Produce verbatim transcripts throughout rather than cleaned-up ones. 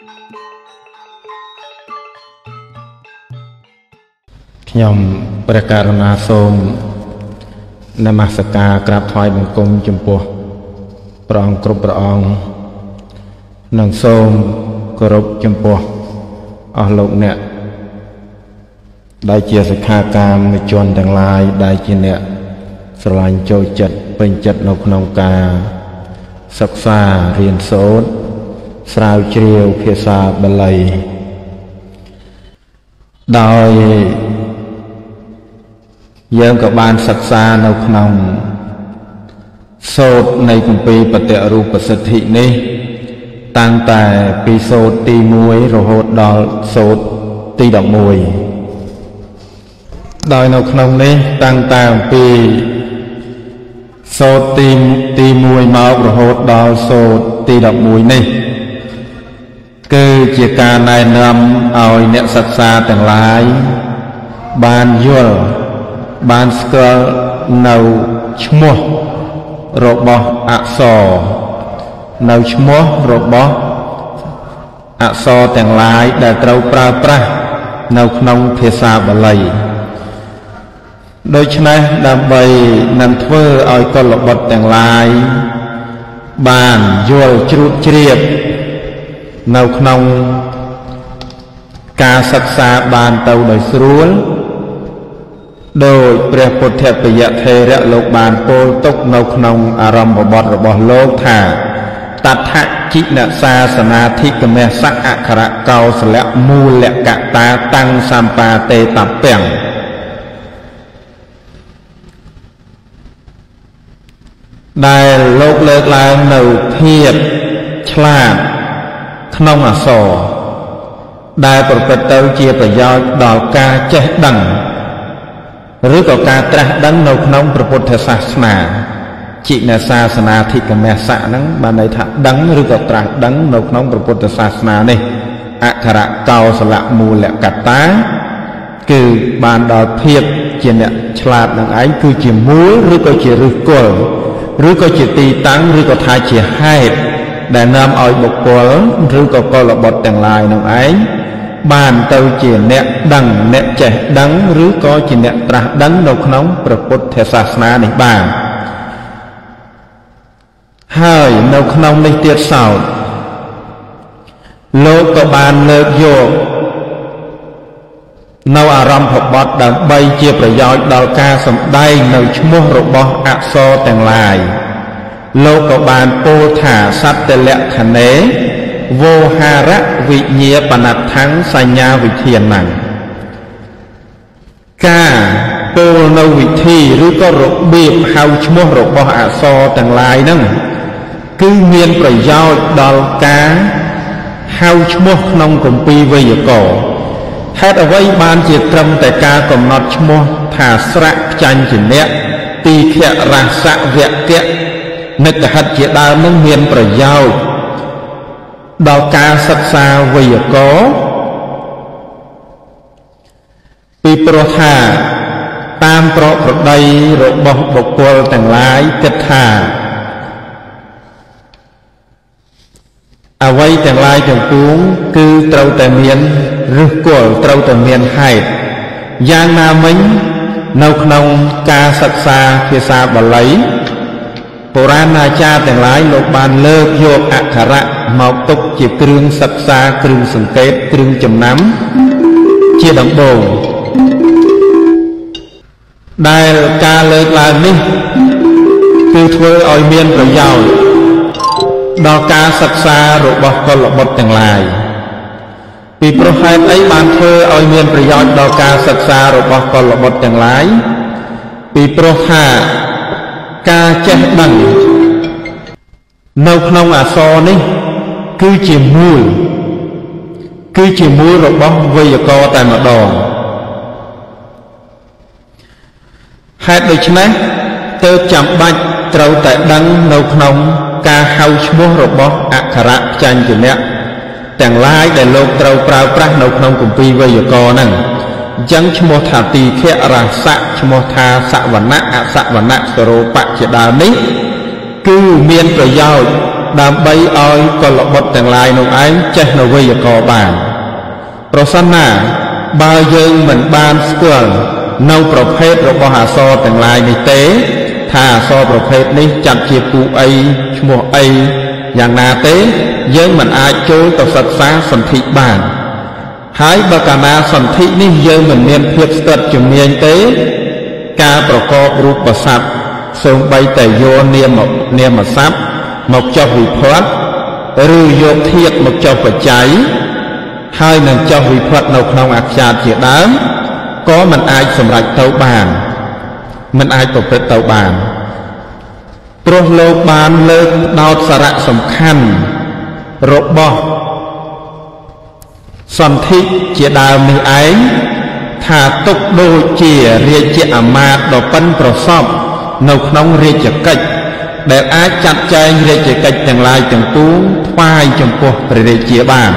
ยมประกาศนาสมนมัสการกราบถวายบังคมจุมพวพระองค์กรุบพระองค์นังสมกรุบจุมพวอโลกเนี่ยได้เจียสิกขากรรมในจวนต่างลายได้เจียเนี่ยสลายโจจัดเป็นจัดนกนองกาศึกษาเรียนโสตสาวเชียวเพียซาบาลัยโดยยังกับบานศึกษาในขนมโสตในกุมปีปฏิรูปสถินี้ตั้งแต่ปีโสตตีมวยโรหดดอลโสตตีดอกมวยโดยในขนมนี้ตั้งแต่ปีโสตตีตีมวยมาโรหดดอลโสตตีดอกมวยนี้คือจิการนายนำเอาเนศึกษาต่างหลายบานยุลบานสกลเนาชมัวรบอักษรเนาชมัวรบอักษรต่างหลายได้เต้าปราปราเนาขนมเภษาบาลัยโดยฉะนั้นดำไปนำเพื่อเอากลบทต่างหลายบานยุลจรุดเจียบเนาขนมการศึกษาบานเต้าโดยสรุลโดยพระพุทธปยะเทระโลกบาลโปลตกนกนงอารมณ์บทระบโลกธาตัทธจินศาสนาธิกเมสักอัคระเกาสละมูลกะตาตังสัมปาเตตับเปียงได้โลกเลิกล้างเนาเพียบฉลาดขนมอสอได้ประพฤติเตเจียประยอยดอกกาเจดังหรือก็การตรัสดังในขนมพระพุทธศาสนาจินศาสนาธิกเมสะนั้นบานในถัดดังหรือก็ตรัสดังในขนมพระพุทธศาสนานี่อัคระเกาสละมูลกัตตาคือบานดอกเพียบเจเนฉลาดดังไอ้คือจีมูหรือก็จีรึกลหรือก็จีตีตั้งหรือก็ทายจีให้แต่นำเอาบุคคลหรือก็กลบทแต่งลายดังไอ้บ้านเตาเจียนเนดังเนเจดังหรือก็จีเนตระดังนกน้องพระพุทธศาสนาในบ้านให้นกน้องในเตียสาวโลกก็บานเลิกโยกนวอารมณ์พบดดังใบเจียประยอยดอกกาสมได้ในชั่วโมงรบอักษรแต่งลายโลกก็บานโปธาสัตเตเลขเนโวหาระวิเยปนัดทั้งสัญญาวิเทียนนังกาโปนวิธีหรือก็รบเบียบเฮาชโมรบอาซอต่างลายนั่งคือเมียนประยอยดอลกาเฮาชโมนงกมปีวิยก่อแทดเอาไว้บานเจตรมแต่กากำนดชโมถาสระจันจินเนตีเขราสะเวกเกะนึกหัดเจดามึงเมียนประยอยดอกกาศึกษาวิยกปีโปรธาตามโปรปรดใดรบบบกลแต่งลายเกิดธาเอาไว้แต่งลายจังปูงคือเตาแต่เมียนหรือกลเตาแต่เมียนให้ยางนามิงนกนงกาศึกษาเพียซาบาลัยโบราณอาจารย์แต่งหลายโลกบานเลิกโยกอักขระเมาตกจีบเครื่องศึกษาเครื่องสังเกตเครื่องจำน้ำเจียดังโบได้การเลิกลายนี้คือช่วยเอาเมียนประโยชน์ดอกการศึกษาหรือบกลบทแต่งลายปีโปรไฟต์ไอ้บานเธอเอาเมียนประโยชน์ดอกการศึกษาหรือบกลบทแต่งลายปีโปรหากาเจดังนกนงอาซอนี่คือจีมูลคือจีมูลรบวิยกอแต่มาดองเหตุโดยฉะนั้นเติมจำบัดเต้าแต่ดังนกนงกาเฮาชโมรบอักขระจันจิเนะแต่งลายแต่โลกเต้าปราปรานกนงกุมปีวิยกอนั่งยังชโมธาตีเขราสะชโมธาสวรรณะอสวรรณะสโรปะเจดานิคือเมียนประโยชน์ đàm bay oi còn lọ bọt tàng lai nông ánh chết nô vây có bàn pro san na bao dương mình ban square nâu pro phết rồi bao hà so tàng lai này tế thà so pro phết ní chặt chia cụ ấy mùa ấyอย่างนาเต้យើងមិនអាចចូលទៅសិក្សាសន្ធិបានហើយបើកាលណាសន្ធិនេះយើងមិនមានភាពស្ទាត់ជំនាញទេការប្រកបរូបសត្វសូម្បីតែយកនាមនាមសត្វមកចុះវិភ័តឬយកធាតុមកចុះបច្ច័យហើយនឹងចុះវិភ័តនៅក្នុងអក្សរជាដើមក៏មិនអាចសម្រេចទៅបានមិនអាចប្រព្រឹត្តទៅបានព្រោះលោកបានលើកដោតសារៈសំខាន់របស់សន្ធិជាដើមនេះឯងថាទុកដូចជារាជអាមាត្យដ៏ប៉ិនប្រសប់នៅក្នុងរាជកិច្ចដែលអាចចាត់ចែងរាជកិច្ចទាំងឡាយទាំងពួងថ្វាយចំពោះព្រះរាជាបាន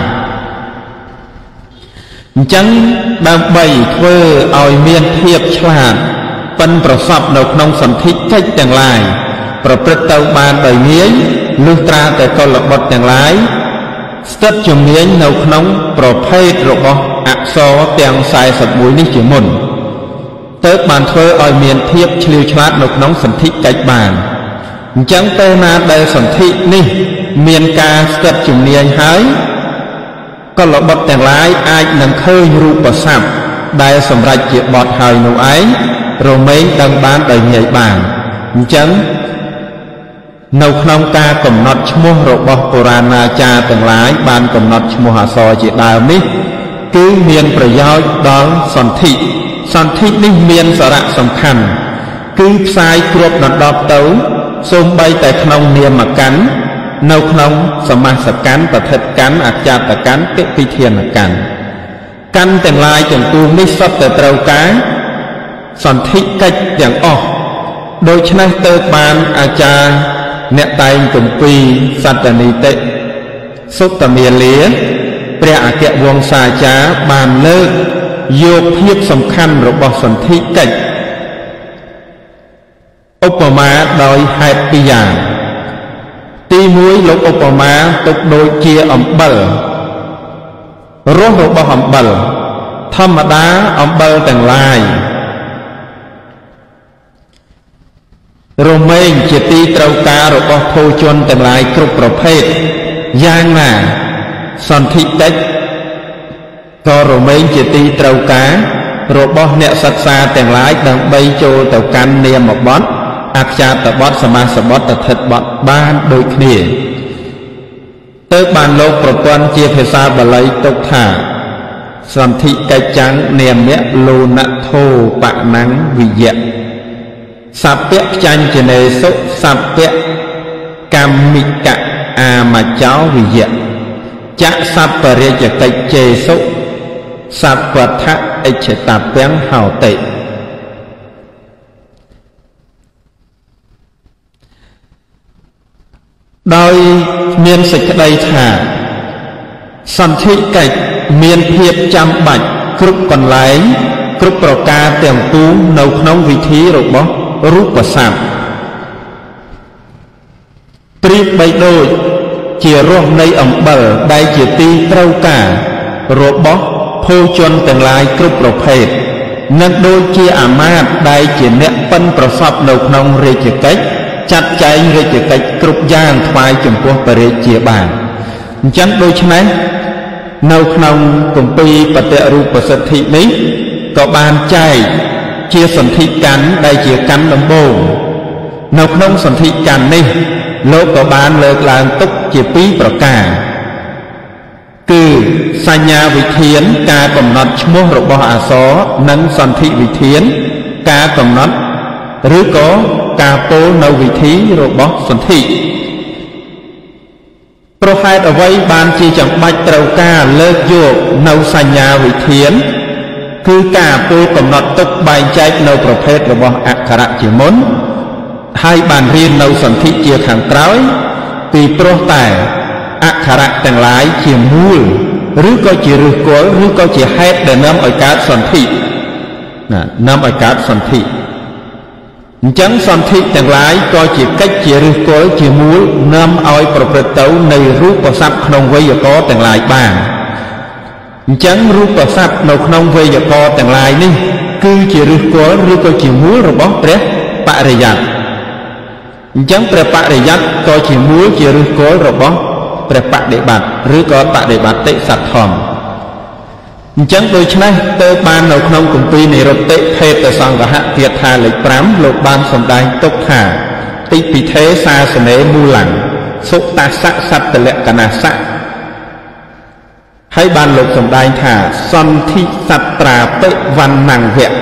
អញ្ចឹងដើម្បីធ្វើឲ្យមានភាពឆ្លាតប៉ិនប្រសប់នៅក្នុងសន្ធិកិច្ចទាំងឡាយប្រព្រឹត្តទៅបានដោយងាយលុះត្រាតែកុលបុត្រទាំងឡាយស្ថិតជំនាញនៅក្នុងប្រភេទរបស់អក្សរទាំងសែសិបមួយនេះជាមុនទើបបានធ្វើឲ្យមានភាពឆ្លៀវឆ្លាតនៅក្នុងសន្ធិកិច្ចបានអញ្ចឹងពេលណាដែលសន្ធិនេះមានការស្ថិតជំនាញហើយកុលបុត្រទាំងឡាយអាចនឹងឃើញរូបស័ព្ទដែលសម្រេចជាបទហើយនោះឯងរមែងដឹងបានដោយងាយបានអញ្ចឹងនៅក្នុងការកំណត់ឈ្មោះរបស់បុរាណាចារ្យទាំងឡាយបានកំណត់ឈ្មោះអក្សរជាដើមនេះគឺមានប្រយោជន៍ដល់សន្ធិសន្ធិនេះមានសារៈសំខាន់គឺផ្សាយគ្រប់ដណ្ដប់ទៅសូម្បីតែក្នុងនាមកម្មនៅក្នុងសមាសកម្មបឋិតកម្មអច្ចាតកម្មតិពិធានកម្មកម្មទាំងឡាយទាំងពួងនេះសុទ្ធតែត្រូវការសន្ធិកិច្ចទាំងអស់ដូច្នេះទើបបានអាចារ្យអ្នកតែងគម្ពីរសត្តនីតិសុត្តមាលាព្រះអគ្គវង្សាចារ្យបានលើកយកភាពសំខាន់របស់សន្ធិកិច្ចឧបមាដោយហេតុពីរយ៉ាងទីមួយលោកឧបមាទុកដូចជាអំបិលរសរបស់អំបិលធម្មតាអំបិលទាំងឡាយរមែងជាទីត្រូវការរបស់ភោជនទាំងឡាយគ្រប់ប្រភេទយ៉ាងណាសន្ធិកិច្ចក៏រមែងជាទីត្រូវការរបស់អ្នកសិក្សាទាំងឡាយដើម្បីចូលទៅកាន់នាមបទអក្សរបទសមាសបទតថិតបទបានដូចគ្នាទើបបានលោកប្រព័ន្ធជាភាសាបាលីទុកថាសន្ធិកិច្ចੰនាមៈលោណថោបណੰវិយៈសព្វខ្ចាញ់ចនេសុសព្វកម្មមិកអាមចោវិយៈចសព្វរាជកិច្ចចេសុសព្វថអិច្ឆតពាំងហោតិដោយមានសេចក្តីថាសន្ធិកិច្ចមានភាពចាំបាច់គ្រប់កន្លែងគ្រប់ប្រការទាំងពួងនៅក្នុងវិធីរបស់រូបស័ព្ទប្រៀបបីដូចជារសនៃអំបិលដែលជាទីត្រូវការរបស់ភោជនទាំងឡាយគ្រប់ប្រភេទនិងដូចជាអាមាត្យដែលជាអ្នកប៉ិនប្រសប់នៅក្នុងរាជកិច្ចចាត់ចែងរាជកិច្ចគ្រប់យ៉ាងថ្វាយចំពោះព្រះរាជាបានអញ្ចឹងដូច្នេះនៅក្នុងគម្ពីរបតិរូបសិទ្ធិនេះក៏បានចែកជាសន្ធិកម្មដែលជាកម្មដំបូងនៅក្នុងសន្ធិកម្មនេះលោកក៏បានលើកឡើងទុកជាពីរប្រការគឺសញ្ញាវិធានការកំណត់ឈ្មោះរបស់អក្សរនិងសន្ធិវិធានការកំណត់ឬក៏ការពោលនៅវិធីរបស់សន្ធិប្រហេតុអ្វីបានជាចាំបាច់ត្រូវការលើកយកនៅសញ្ញាវិធានគឺការពោលកំណត់ទុកបែងចែកនៅប្រភេទរបស់អក្ខរៈជាមុនហើយបានរៀននៅសន្ធិជាខាងក្រោយពីព្រោះតែអក្ខរៈទាំងឡាយជាមូលឬក៏ជាឫសគល់ឬក៏ជាហេតុដែលនាំឲ្យកើតសន្ធិណានាំឲ្យកើតសន្ធិអ chẳng son thịទាំងឡាយក៏ជាកិច្ចជាឫសគល់ជាមូលនាំឲ្យប្រព្រឹត្តទៅនៃរូបសត្វក្នុងវេយ្យាករណ៍ទាំងឡាយបានអញ្ចឹងរូបសត្វនៅក្នុងវេយ្យាករណ៍ទាំងឡាយនេះគឺជាឫសគល់ឬក៏ជាមូលរបស់ព្រះបរិយ័តអញ្ចឹងព្រះបរិយ័តក៏ជាមូលជាឫសគល់របស់ព្រះបដិបត្តិឬក៏បដិបត្តិសទ្ធម្មអញ្ចឹងដូច្នេះទៅបាននៅក្នុងគម្ពីរនិរុត្តិភេទសង្ឃហគាថាលេខប្រាំលោកបានសម្ដែងទុកថាតិពិធេសាសនេមូលੰសុតស្សៈសត្តលក្ខណៈសៈហើយបានលោកសម្ដែងថាសន្ធិសត្រាបិវណ្ណង្វៈ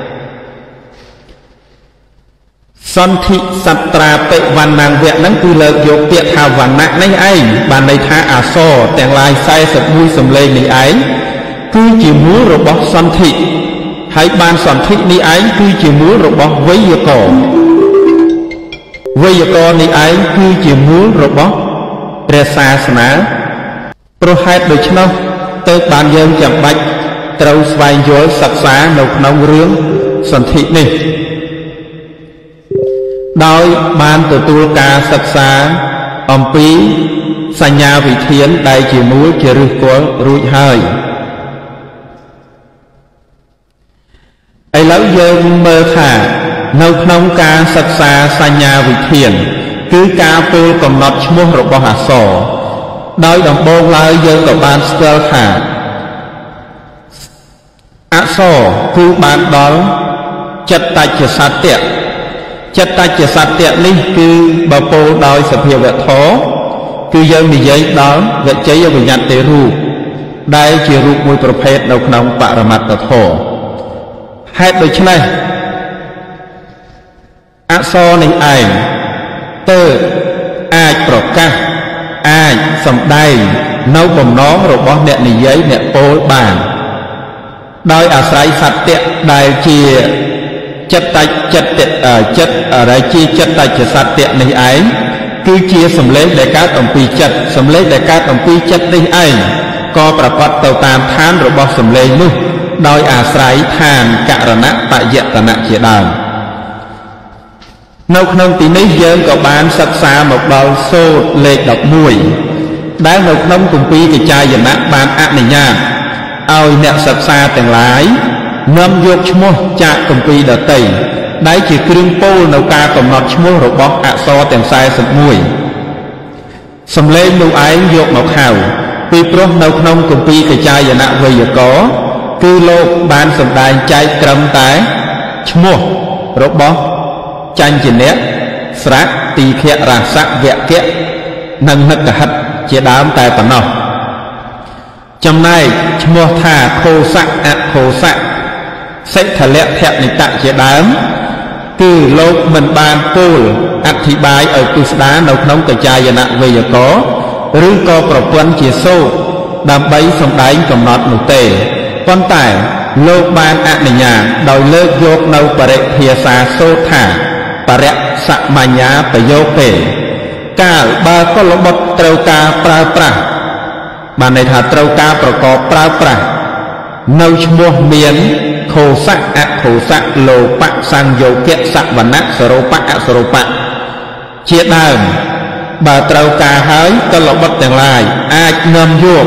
សន្ធិសត្រាបិវណ្ណង្វៈហ្នឹងគឺលើកយកពាក្យថាវណ្ណៈនេះឯងបានន័យថាអក្សរទាំងឡាយសែសិបមួយសំឡេងនេះឯងគឺជាមូលរបស់សន្ធិហើយបានសន្ធិនេះឯងគឺជាមូលរបស់វេយ្យាករណ៍វេយ្យាករណ៍នេះឯងគឺជាមូលរបស់ព្រះសាសនាព្រោះហេតុដូច្នោះទើបបានយើងចាំបាច់ត្រូវស្វែងយល់សិក្សានៅក្នុងរឿងសន្ធិនេះដោយបានទទួលការសិក្សាអំពីសញ្ញាវិធានដែលជាមូលជាឫសគល់រួចហើយឥឡូវយើងមើលថានៅក្នុងការសិក្សាសញ្ញាវិធានគឺការពោលកំណត់ឈ្មោះរបស់អក្សរដោយដំបូងឡើយយើងក៏បានស្គាល់ថាអក្សរគឺបានដល់ចិត្តតច្ចសត្យចិត្តតច្ចសត្យនេះគឺបើពោលដោយសភាវធម៌គឺយើងនិយាយដល់វិជ័យវិញ្ញត្តិរូបដែលជារូបមួយប្រភេទនៅក្នុងបរមត្តធម៌ហេតុដូច្នេះអក្សរនេះឯងទើបអាចប្រកាសអាចសម្ដែងនៅបំណងរបស់អ្នកនិយាយអ្នកពោលបានដោយអាស្រ័យសត្យដែលជាចិត្តចិត្តចិត្តដែលជាចិត្តតច្ចសត្យនេះឯងគឺជាសម្លេងដែលកើតអំពីចិត្តសម្លេងដែលកើតអំពីចិត្តនេះឯងក៏ប្រកបទៅតាមឋានរបស់សម្លេងនោះដោយអាស្រ័យឋានករណបយតនៈជាដើមនៅក្នុងទីនេះយើងក៏បានសិក្សាមកដល់សូត្រលេខដប់មួយដែលនៅក្នុងគម្ពីរកិច្ចាយណៈបានអនុញ្ញាតឲ្យអ្នកសិក្សាទាំងឡាយនាំយកឈ្មោះจากគម្ពីរដទៃដែលជាគ្រឿងពោលនៅការកំណត់ឈ្មោះរបស់អក្សរទាំងសែសិបមួយសំឡេងនោះឯងយកមកហៅពីព្រោះនៅក្នុងគម្ពីរកិច្ចាយណៈវេយ្យាករណ៍គឺលោកបានសម្ដែងចែកត្រឹមតែឈ្មោះរបស់ចញ្ញនៈស្រៈទីខៈរាសៈវគ្គៈនិងនិកហិតជាដើមតែប៉ុណ្ណោះចំណែកឈ្មោះថាខោសៈអខោសៈសិទ្ធលៈធនិតៈជាដើមគឺលោកមិនបានពោលអធិប្បាយឲ្យពិស្ដារនៅក្នុងកិច្ចាយណៈវេយ្យាករណ៍ឬក៏ប្រពន្ធជាសូត្រដើម្បីសម្ដែងកំណត់នោះទេប៉ុន្តែលោកបានអនុញ្ញាតដោយលើកយកនៅបរិភាសាសូត្រថាបរិសមញ្ញាប្រយោគទេកាលបើកុលបុត្រត្រូវការប្រើប្រាស់បានន័យថាត្រូវការប្រកបប្រើប្រាស់នៅឈ្មោះមានខោសៈអខោសៈលោបៈសង្យោគៈសវណៈសរោបៈអសរោបៈជាដើមបើត្រូវការហើយកុលបុត្រទាំងឡាយអាចនាំយក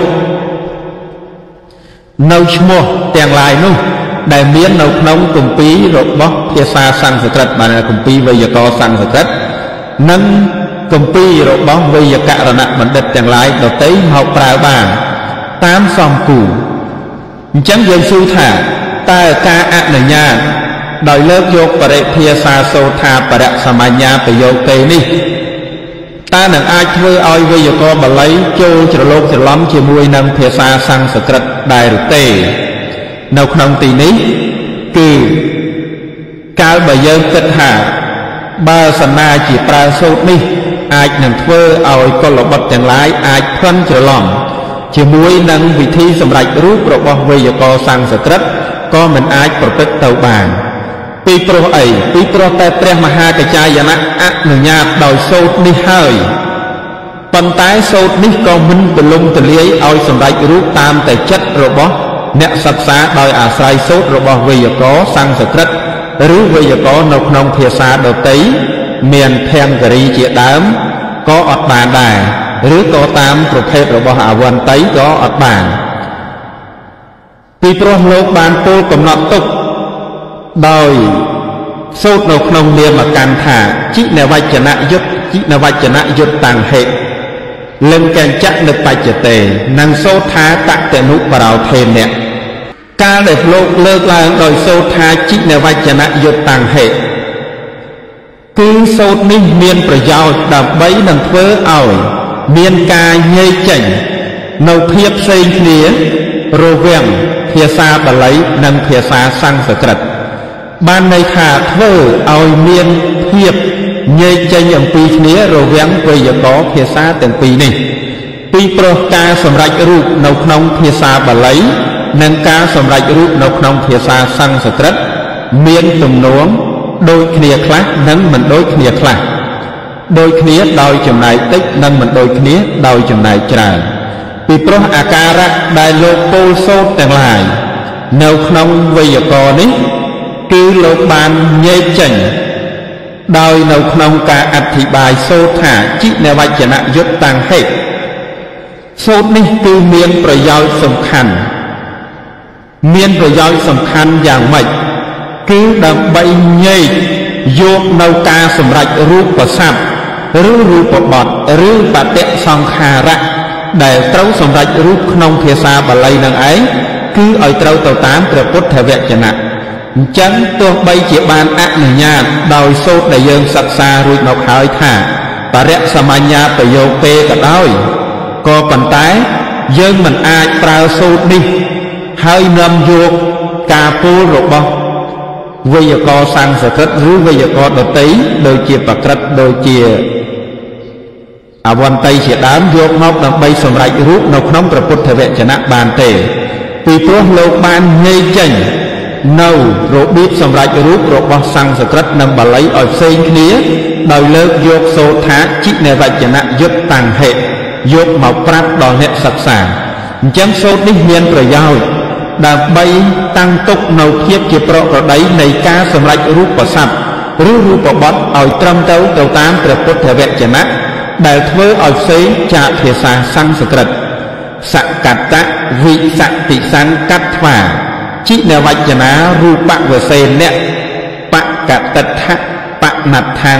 នៅឈ្មោះទាំងឡាយនោះដែលមាននៅក្នុងគម្ពីររបស់ភាសាសំស្ក្រឹតបានគម្ពីរវេយ្យាករណ៍សំស្ក្រឹតនិងគម្ពីររបស់វេយ្យាករណបណ្ឌិតទាំងឡាយដទៃមកប្រើបានតាមសំគូអញ្ចឹងយើងសួរថាតើការអនុញ្ញាតដោយលើកយកបរិភាសាសូត្រថាបរិសមញ្ញាប្រយោគទេនេះតើនឹងអាចធ្វើឲ្យវេយ្យាករណ៍បាលីចូលច្រឡូកច្រឡំជាមួយនឹងភាសាសំស្ក្រឹតដែរឬទេនៅក្នុងទីនេះគឺកាលបើយើងគិតថាបើសណាជាប្រើសូត្រនេះអាចនឹងធ្វើឲ្យកុលបុត្រទាំងឡាយអាចផ្លិនច្រឡំជាមួយនឹងវិធីសម្រេចរូបរបស់វេយ្យាករណ៍សំស្ក្រឹតក៏មិនអាចប្រព្រឹត្តទៅបានពីព្រោះអីពីព្រោះតែព្រះមហាកិច្ចាយណៈអនុញ្ញាតដោយសូត្រនេះហើយប៉ុន្តែសូត្រនេះក៏មិនទូលំទូលាយឲ្យសម្រេចរូបតាមតែចិត្តរបស់អ្នកសិក្សាដោយអាស្រ័យសូត្ររបស់វេយ្យាករណ៍សំស្ក្រឹតឬវេយ្យាករណ៍នៅក្នុងភាសាដទៃមានភង្គរីជាដើមក៏អត់បានដែរឬក៏តាមប្រភេទរបស់អវន្ត័យក៏អត់បានពីព្រោះលោកបានពោលកំណត់ទុកដោយសូត្រនៅក្នុងនាមកម្មថាជីនវចនយុត្តជីនវចនយុត្តតាំងហេតុលិង្គញ្ចៈនិបច្ចតេនិងសូត្រថាតតនុបរោធេនៈកាលដែលលោកលើកឡើងដោយសូត្រថាជីនវចនយុត្តតាំងហេតុគឺសូត្រនេះមានប្រយោជន៍ដើម្បីនឹងធ្វើឲ្យមានការញែកចេញនៅភាពផ្សេងគ្នារវាងភាសាបាលីនិងភាសាសំស្ក្រឹតបានន័យថាធ្វើឲ្យមានភាពញែកចេញអំពីគ្នារវាងវេយ្យាករណ៍ភាសាទាំងពីរនេះពីព្រោះការសម្រេចរូបនៅក្នុងភាសាបាលីនិងការសម្រេចរូបនៅក្នុងភាសាសំស្ក្រឹតមានទំនោរដូចគ្នាខ្លះនិងមិនដូចគ្នាខ្លះដូចគ្នាដោយចំណែកតិចនិងមិនដូចគ្នាដោយចំណែកច្រើនពីព្រោះអាការៈដែលលោកពោលសូត្រទាំងឡាយនៅក្នុងវេយ្យាករណ៍នេះគឺលោកបានញែកចេញដោយនៅក្នុងការអធិប្បាយសូត្រថាជីនវចនយុត្តតាំងហេតុសូត្រនេះគឺមានប្រយោជន៍សំខាន់មានប្រយោជន៍សំខាន់យ៉ាងម៉េចគឺដើម្បីញែកយកនៅការសម្រេចរូបស័ព្ទឬរូបបទឬបតិសង្ខារៈដែលត្រូវសម្រេចរូបក្នុងភាសាបាលីនឹងឯងគឺឲ្យត្រូវទៅតាមព្រះពុទ្ធវចនៈអញ្ចឹងទោះបីជាបានអនុញ្ញាតដោយសូត្រដែលយើងសិក្សារួចមកហើយថាបរិសម្មញ្ញាប្រយោគទេក៏ដោយក៏ប៉ុន្តែយើងមិនអាចប្រើសូត្រនេះហើយនាំយកការពោលរបស់វេយ្យាករណ៍សំស្ក្រឹតឬវេយ្យាករណ៍ដទៃដូចជាប្រក្រតដូចជាអវន្ត័យជាដើមយកមកដើម្បីសម្រេចរូបនៅក្នុងព្រះពុទ្ធវចនៈបានទេពីព្រោះលោកបានញែកចេញនៅរបៀបសម្រេចរូបរបស់សំស្ក្រឹតនិងបាលីឲ្យផ្សេងគ្នាដោយលើកយកសូត្រថាជីនវចនយុត្តតាំងហេតុយកមកប្រាប់ដល់អ្នកសិក្សាអញ្ចឹងសូត្រនេះមានប្រយោជន៍ដើម្បីតាំងទុកនៅភាពជាប្រក្រតីនៃការសម្រេចរូបស័ព្ទឬរូបបទឲ្យត្រឹមត្រូវទៅតាមព្រះពុទ្ធវចនៈដែលធ្វើឲ្យផ្សេងจากភាសាសំស្ក្រឹតសកតៈវិសតិសង្កត្វាជីនវចនារូបវសេនៈបកតដ្ឋៈបណដ្ឋัง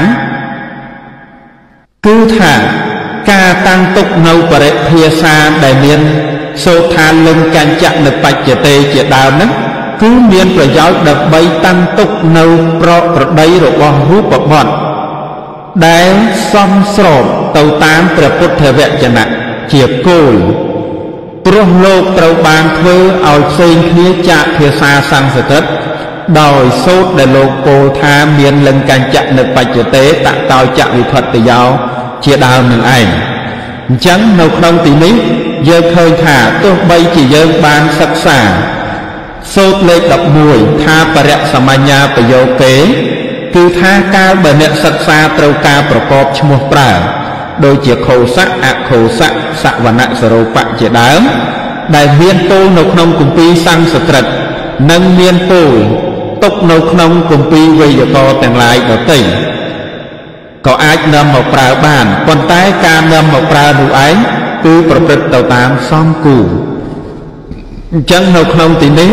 គឺថាការតាំងទុកនៅបរិភាសាដែលមានសូត្រថាលិង្គញ្ចៈនិបច្ចតេជាដើមហ្នឹងគឺមានប្រយោជន៍ដើម្បីតាំងទុកនៅប្រក្រតីរបស់រូបបទដែលសមស្របទៅតាមព្រះពុទ្ធវចនៈជាគោលព្រោះលោកត្រូវបានធ្វើឲ្យផ្សេងគ្នាจากភាសាសំស្ក្រឹតដោយសូត្រដែលលោកពោលថាមានលិង្គញ្ចៈនិបច្ចតេតតោចវិផតយោ ជាដើមនឹងឯងអញ្ចឹងនៅក្នុងទីនេះយើងឃើញថាទោះបីជាយើងបានសិក្សាសូត្រលេខដប់មួយថាបរិសមញ្ញាប្រយោគទេគឺថាកាលបើអ្នកសិក្សាត្រូវការប្រកបឈ្មោះប្រើដូចជាខោសៈអខោសៈសវនៈសរូបៈជាដើមដែលមានពោលនៅក្នុងគម្ពីរសំស្ក្រឹតនិងមានពោលទុកនៅក្នុងគម្ពីរវេយ្យាករណ៍ទាំងឡាយដទៃក៏អាចនាំមកប្រើបានប៉ុន្តែការនាំមកប្រើនោះឯងគឺប្រព្រឹត្តទៅតាមសំគូអញ្ចឹងនៅក្នុងទីនេះ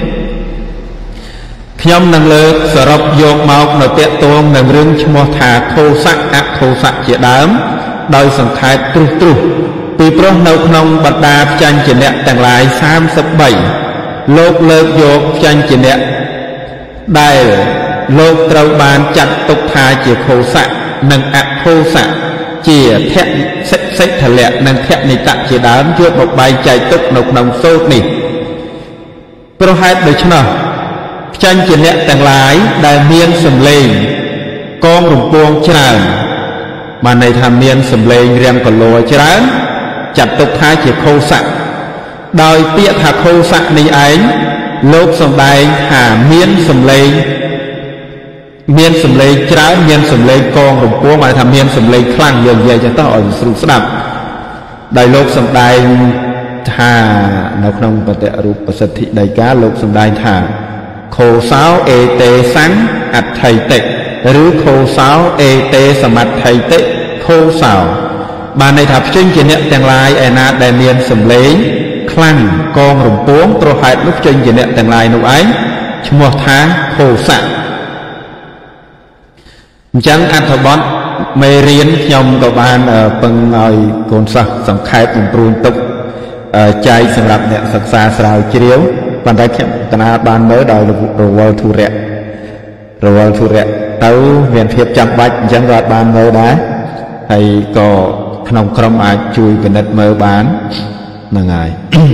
ខ្ញុំនឹងលើកសរុបយកមកនៅពាក្យតួងនឹងរឿងឈ្មោះថាខោសៈអខោសៈជាដើមដោយសង្ខេបទ្រុសទ្រុសពីព្រោះនៅក្នុងបណ្ដាព្យញ្ជនៈទាំងឡាយសាមសិបបីលោកលើកយកព្យញ្ជនៈដែលលោកត្រូវបានចាត់ទុកថាជាខោសៈនិងអខោសៈជាធៈសិសិទ្ធលៈនិងធនិតៈជាដើមយកមកបែងចែកទុកនៅក្នុងសូត្រនេះប្រហែលដូច្នោះព្យញ្ជនៈទាំងឡាយដែលមានសម្លេងកងរំពងច្រើនបានន័យថាមានសម្លេងរាងកលោច្រើនចាត់ទុកថាជាខោសៈដោយពាក្យថាខោសៈនេះឯងលោកសម្ដែងថាមានសម្លេងមានសម្លេងច្រើនមានសម្លេងកងរំពងបានថាមានសម្លេងខ្លាំងយើងនិយាយចឹងទៅឲ្យស្រួលស្ដាប់ដោយលោកសម្ដែងថានៅក្នុងបតិរូបសិទ្ធិដីកាលោកសម្ដែងថា khổ sáu ê tê sáng ạch thầy tệ rứ khổ sáu ê tê sầm mặt thầy tệ khổ sáu bà này thập sinh chỉ niệm tàng lai ai na đại miền sầm lấy khăn con rồng cuống pro hại lúc chân chỉ niệm tàng lai nụ ấy một tháng khổ sạn chẳng ăn thọ bón mê riêng nhom của bạn ở bằng ngồi cồn sặc sòng khai cùng pruôn tục chạy sầm lập nhẹ sặc xa sào chiếu bàn tay khép ta ban mới đòi rồi thu rẹ rồi thu rẹ tấu miền thiệp chăm bách chẳng gọt bàn mới đá hay có nông không ai chui về đất mơ bán là ngài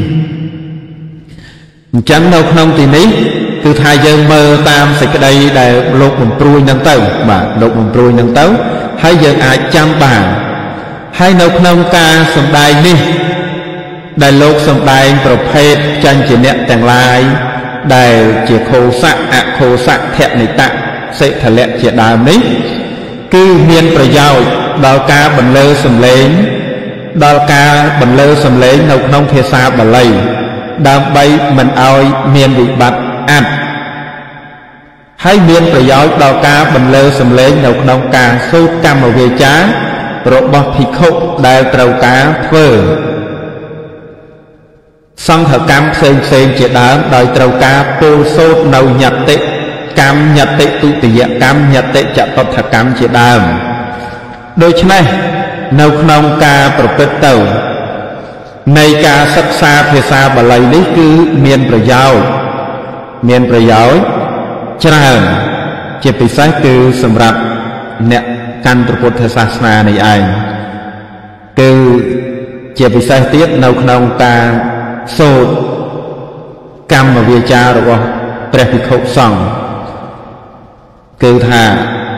chẳng đâu không thì ní từ thay dân mơ tam sẽ cái đây để lột một pruôi nâng tấu mà lột một pruôi nâng tấu hay dân ai chăm bàn hay nấu nông ca sầm đài đi đại lục sầm đàiประเภท chân chỉ niệm tàng lai đại chỉ khô sạ ạ khô sạ thẹn này tạng sẽ thật lệ chỉ đàm đấy cứ miềnประโยชน์đào ca bẩn lơ sầm lấy đào ca bẩn lơ sầm lấy nấu nông thiê xa bà lầy đàm bay mình ao miền bị bạch ăn hay miềnประโยชน์đào ca bẩn lơ sầm lấy nấu nông ca sâu cam ở về chá rồi bọt thịt khúc đại trầu cá phơ xong thở cam xem xem chỉ đá đòi trầu cá pô sốt nấu nhật tệ cam nhật tệ tụ tỉ cam nhật tệ chặt tập thở cam chỉ đàm đôi chân này nấu nông caประพฤติtàu này ca sắc xa phía xa bà lấy đấy cứ miềnประโยชน์miềnประโยชน์ฉะนั้นจะไปใช้คือสำหรับเนี่ยการประพฤติศาสนาในไอ้คือจะไปใช้เทียบนาวนองตาโสดกรรมวิจารหรือว่าพระภิกษุสองคือถ้า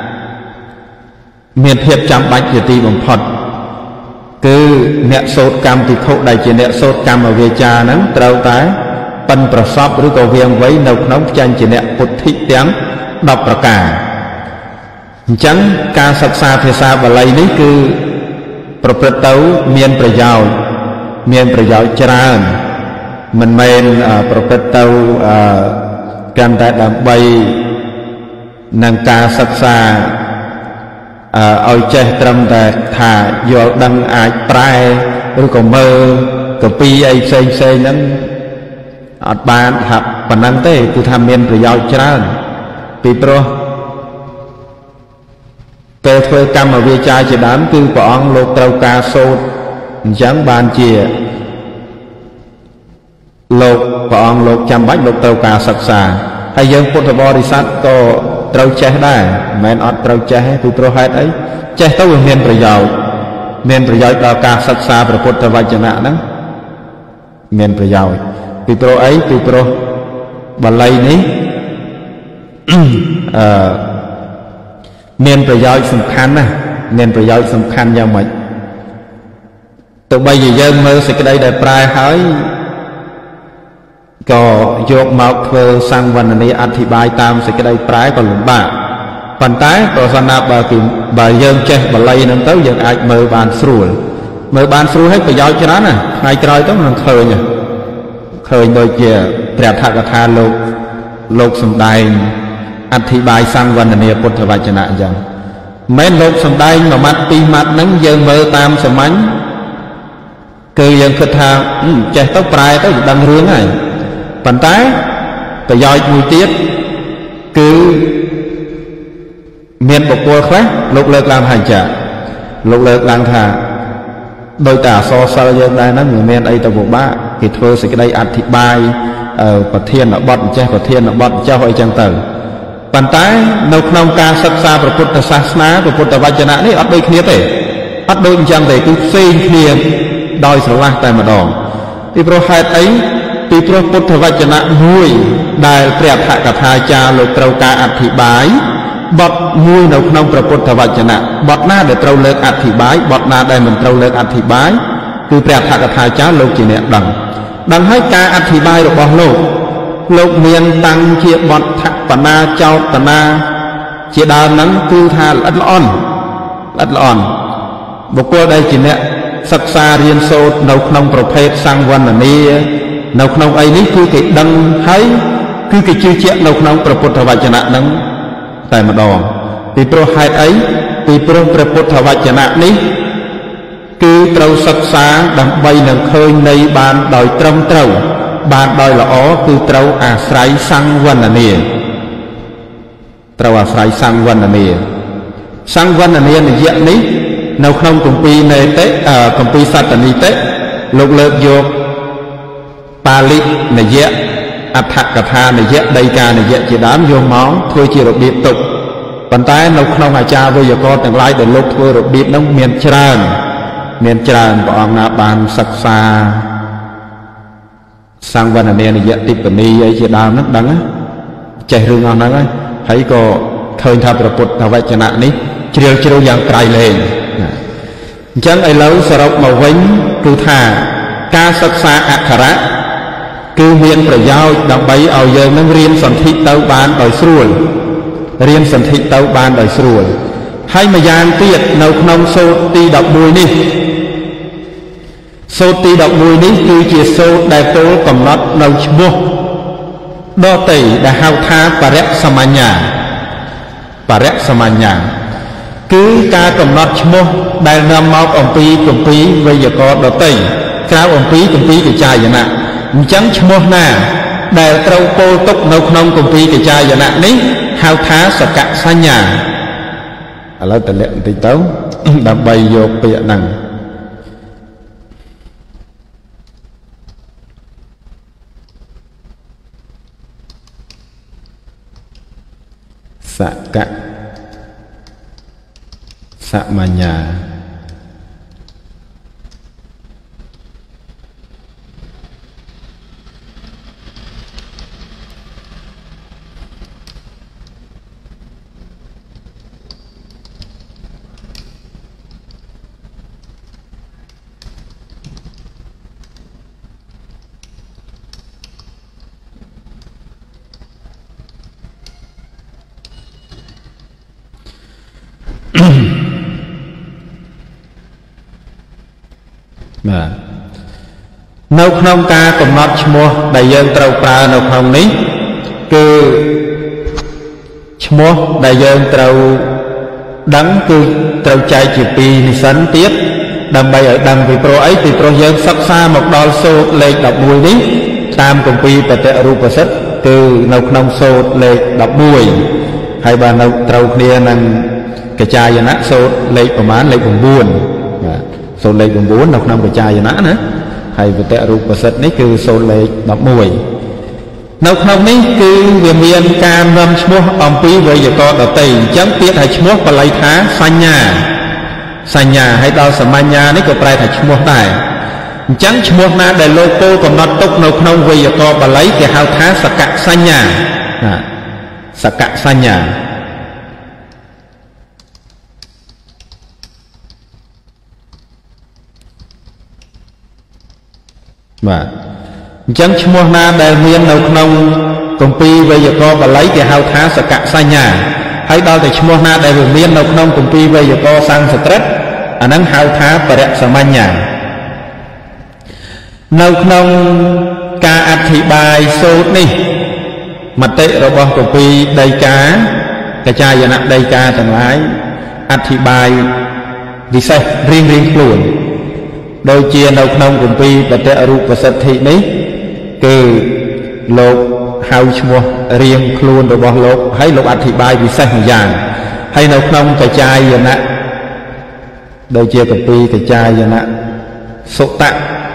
เมียนเทียบจำบัญญัติบ่มพอดคือเนี่ยโสดกรรมภิกษุใดจะเนี่ยโสดกรรมวิจารนั้นเราตายปันประสอบหรือก็เวียงไว้นาวน้องจันจะเนี่ยพุทธิเตียงดอกประกาศจังการศึกษาภาษาบาลีนี้คือประพฤติเต้าเมียนประโยชน์เมียนประโยชน์จราญมันเป็นประพฤติเต้าการแต่ดำใบนังการศึกษาเอาใจตรมแต่ถ่ายโยดังอาจปลายหรือก็เมื่อกับปีไอ้เซนเซนนั้นอัดบานหับปนันเต้คือทำเมียนประโยชน์จราญปีโปรแต่เธอกรรมวิจัยจะดำคือปองโลกเตากาโซดจังบานเจียโลกปองโลกจำบัดโลกเตากาศึกษาให้ยังพุทธบริษัทก็เตาใจได้แม้นอดเตาใจให้ผู้โปรให้ไอ้ใจต้องเมียนประโยชน์เมียนประโยชน์ต่อการศึกษาพระพุทธวจนะนั้นเมียนประโยชน์ผู้โปรไอ้ผู้โปรบาลีนี้เมียนประโยชน์สำคัญนะเมียนประโยชน์สำคัญอย่างไรตัวใบใหญ่ๆเมื่อสิ่งใดได้ปลายหายก็ยกมาเพื่อสร้างวันนี้อธิบายตามสิ่งใดปลายก็หลุมบ้าปัญไตต่อสนาบากิมบาเยิงเจบาลีนั้นเต้ายังอาจเมื่อบานสู้เมื่อบานสู้ให้ประโยชน์ฉะนั้นน่ะไงจอยต้องมันเคยเนี่ยเคยโดยเกี่ยแปรธาตุธาโลกโลกสมได้อธิบายสร้างวันนี้พุทธวจนะอย่างแม้โลกสมได้มามัดปีมัดนั้นยังเมื่อตามสมัยคือยังคือทางใจต้องปลายต้องดังเรื่องไงปัญไตประโยชน์มวยเตี้ยคือเมียนบกบัวคล้ายลูกเลิกลางหายจ่าลูกเลิกลางท่าโดยแต่โซเซลยังได้นั้นเหมือนเมียนไอตะบกบ้ากิจเฟอร์สิ่งใดอธิบายประเทศบอดเจ้าประเทศบอดเจ้าไอจังเตอร์ปัญไตในขนมการศึกษาพระพุทธศาสนาพระพุทธวจนะนี่อัดโดยเคลียร์ไปอัดโดยจังแต่คือเส้นเคลียร์โดยสละแต่มาดองที่ประเหตุไอที่พระพุทธวจนะมุ้ยได้เปรียบเทียบกับทาจาโลกเตาการอธิบายบทมุ้ยในขนมพระพุทธวจนะบทหน้าได้เตาเลิกอธิบายบทหน้าได้มันเตาเลิกอธิบายคือเปรียบเทียบกับทาจาโลกจีเนดังดังให้การอธิบายของโลกโลกเมียนตังเชียบททักปนาเจ้าปนาเจดานั้นคือทาลัดอ่อนลัดอ่อนบุคคลใดจีเนศึกษาเรียนโซดในขนมประเภทสังวันนี้ในขนมไอ้นี้คือกิดังให้គឺគេជឿជាក់នៅក្នុងព្រះពុទ្ធវចនៈនឹងតែម្ដងពីព្រោះហេតុអីពីព្រោះព្រះពុទ្ធវចនៈនេះគឺត្រូវសិក្សាដើម្បីនឹងឃើញនៃបានដោយត្រឹមត្រូវបានដោយល្អគឺត្រូវអាស្រ័យសង្វណ្ណនាត្រូវអាស្រ័យសង្វណ្ណនាសង្វណ្ណនានិយៈនេះនៅក្នុងគម្ពីរនេតិគម្ពីរសត្តនិតិលោកលើកយកបាលិនិយៈអដ្ឋកថានិយៈដីកានិយៈជាដើមយកមកធ្វើជារបៀបទុកប៉ុន្តែនៅក្នុងអាចារ្យវេយ្យាករណ៍ទាំងឡាយដែលលោកធ្វើរបៀបនោះមានច្រើនមានច្រើនព្រះអង្គណាបានសិក្សាសង្វណ្ណនានិយៈទីបនីអីជាដើមហ្នឹងដឹងចេះរឿងអស់ហ្នឹងហើយក៏ឃើញថាព្រះពុទ្ធវចនៈនេះជ្រាលជ្រៅយ៉ាងក្រៃលែងអញ្ចឹងឥឡូវសរុបមកវិញគឺថាការសិក្សាអក្ខរៈគឺមានប្រយោជន៍ដើម្បីឲ្យយើងនឹងរៀនសន្ធិទៅបានដោយស្រួលរៀនសន្ធិទៅបានដោយស្រួលហើយម្យ៉ាងទៀតនៅក្នុងសូត្រទីដប់មួយនេះសូត្រទីដប់មួយនេះគឺជាសូត្រដែលពោលកំណត់នៅឈ្មោះដតីដែលហៅថាបរិសមញ្ញាបរិសមញ្ញាគឺការកំណត់ឈ្មោះដែលនាំមកអំពីគម្ពីរវេយ្យាករណ៍ដតីក្រៅអំពីគម្ពីរកិច្ចាយណៈអញ្ចឹងឈ្មោះណាដែលត្រូវពោលទុកនៅក្នុងគម្ពីរកិច្ចាយណៈនេះហៅថាសកសញ្ញាឥឡូវតម្លាក់បន្តិចទៅដើម្បីយកពាក្យហ្នឹងសកសមញ្ញា បាទនៅក្នុងការកំណត់ឈ្មោះដែលយើងត្រូវប្រើនៅក្នុងនេះគឺឈ្មោះដែលយើងត្រូវដឹងគឺត្រូវចែកជាពីរនេះសិនទៀតដើម្បីឲ្យដឹងពីព្រោះអីពីព្រោះយើងសិក្សាមកដល់សូត្រលេខដប់មួយនេះតាមគម្ពីរបតិរូបសិទ្ធគឺនៅក្នុងសូត្រលេខដប់មួយហើយបើនៅត្រូវគ្នានឹងកិច្ចាយណៈសូត្រលេខប្រមាណលេខ៩បាទសូត្រលេខ៩នៅក្នុងកិច្ចាយណៈណាហើយបតិរូបសិទ្ធនេះគឺសូត្រលេខដប់មួយនៅក្នុងនេះគឺវាមានការនាំឈ្មោះអំពីវេយ្យាករណ៍ដតីអញ្ចឹងពាក្យថាឈ្មោះបល័យថាសញ្ញាសញ្ញាហើយដល់សមញ្ញានេះក៏ប្រែថាឈ្មោះដែរអញ្ចឹងឈ្មោះណាដែលលោកពោលកំណត់ទុកនៅក្នុងវេយ្យាករណ៍បាលីគេហៅថាសកសញ្ញាសកសញ្ញាបាទអញ្ចឹងឈ្មោះណាដែលមាននៅក្នុងគម្ពីរវេយ្យាករណ៍បាលីគេហៅថាសកសញ្ញាហើយដល់តែឈ្មោះណាដែលវាមាននៅក្នុងគម្ពីរវេយ្យាករណ៍សំស្ក្រឹតអាហ្នឹងហៅថាបរិសមញ្ញានៅក្នុងការអធិប្បាយសូត្រនេះមតិរបស់គម្ពីរដីកាកិច្ចាយណៈដីកាទាំងឡាយអធិប្បាយវិសេសរៀងរៀងខ្លួនដូចជានៅក្នុងគម្ពីរបតិរូបសិទ្ធិនេះគឺលោកហៅឈ្មោះរៀងខ្លួនរបស់លោកហើយលោកអធិប្បាយពិសេសម្យ៉ាងហើយនៅក្នុងកិច្ចាយណៈដូចជាគម្ពីរកិច្ចាយណៈសុតៈ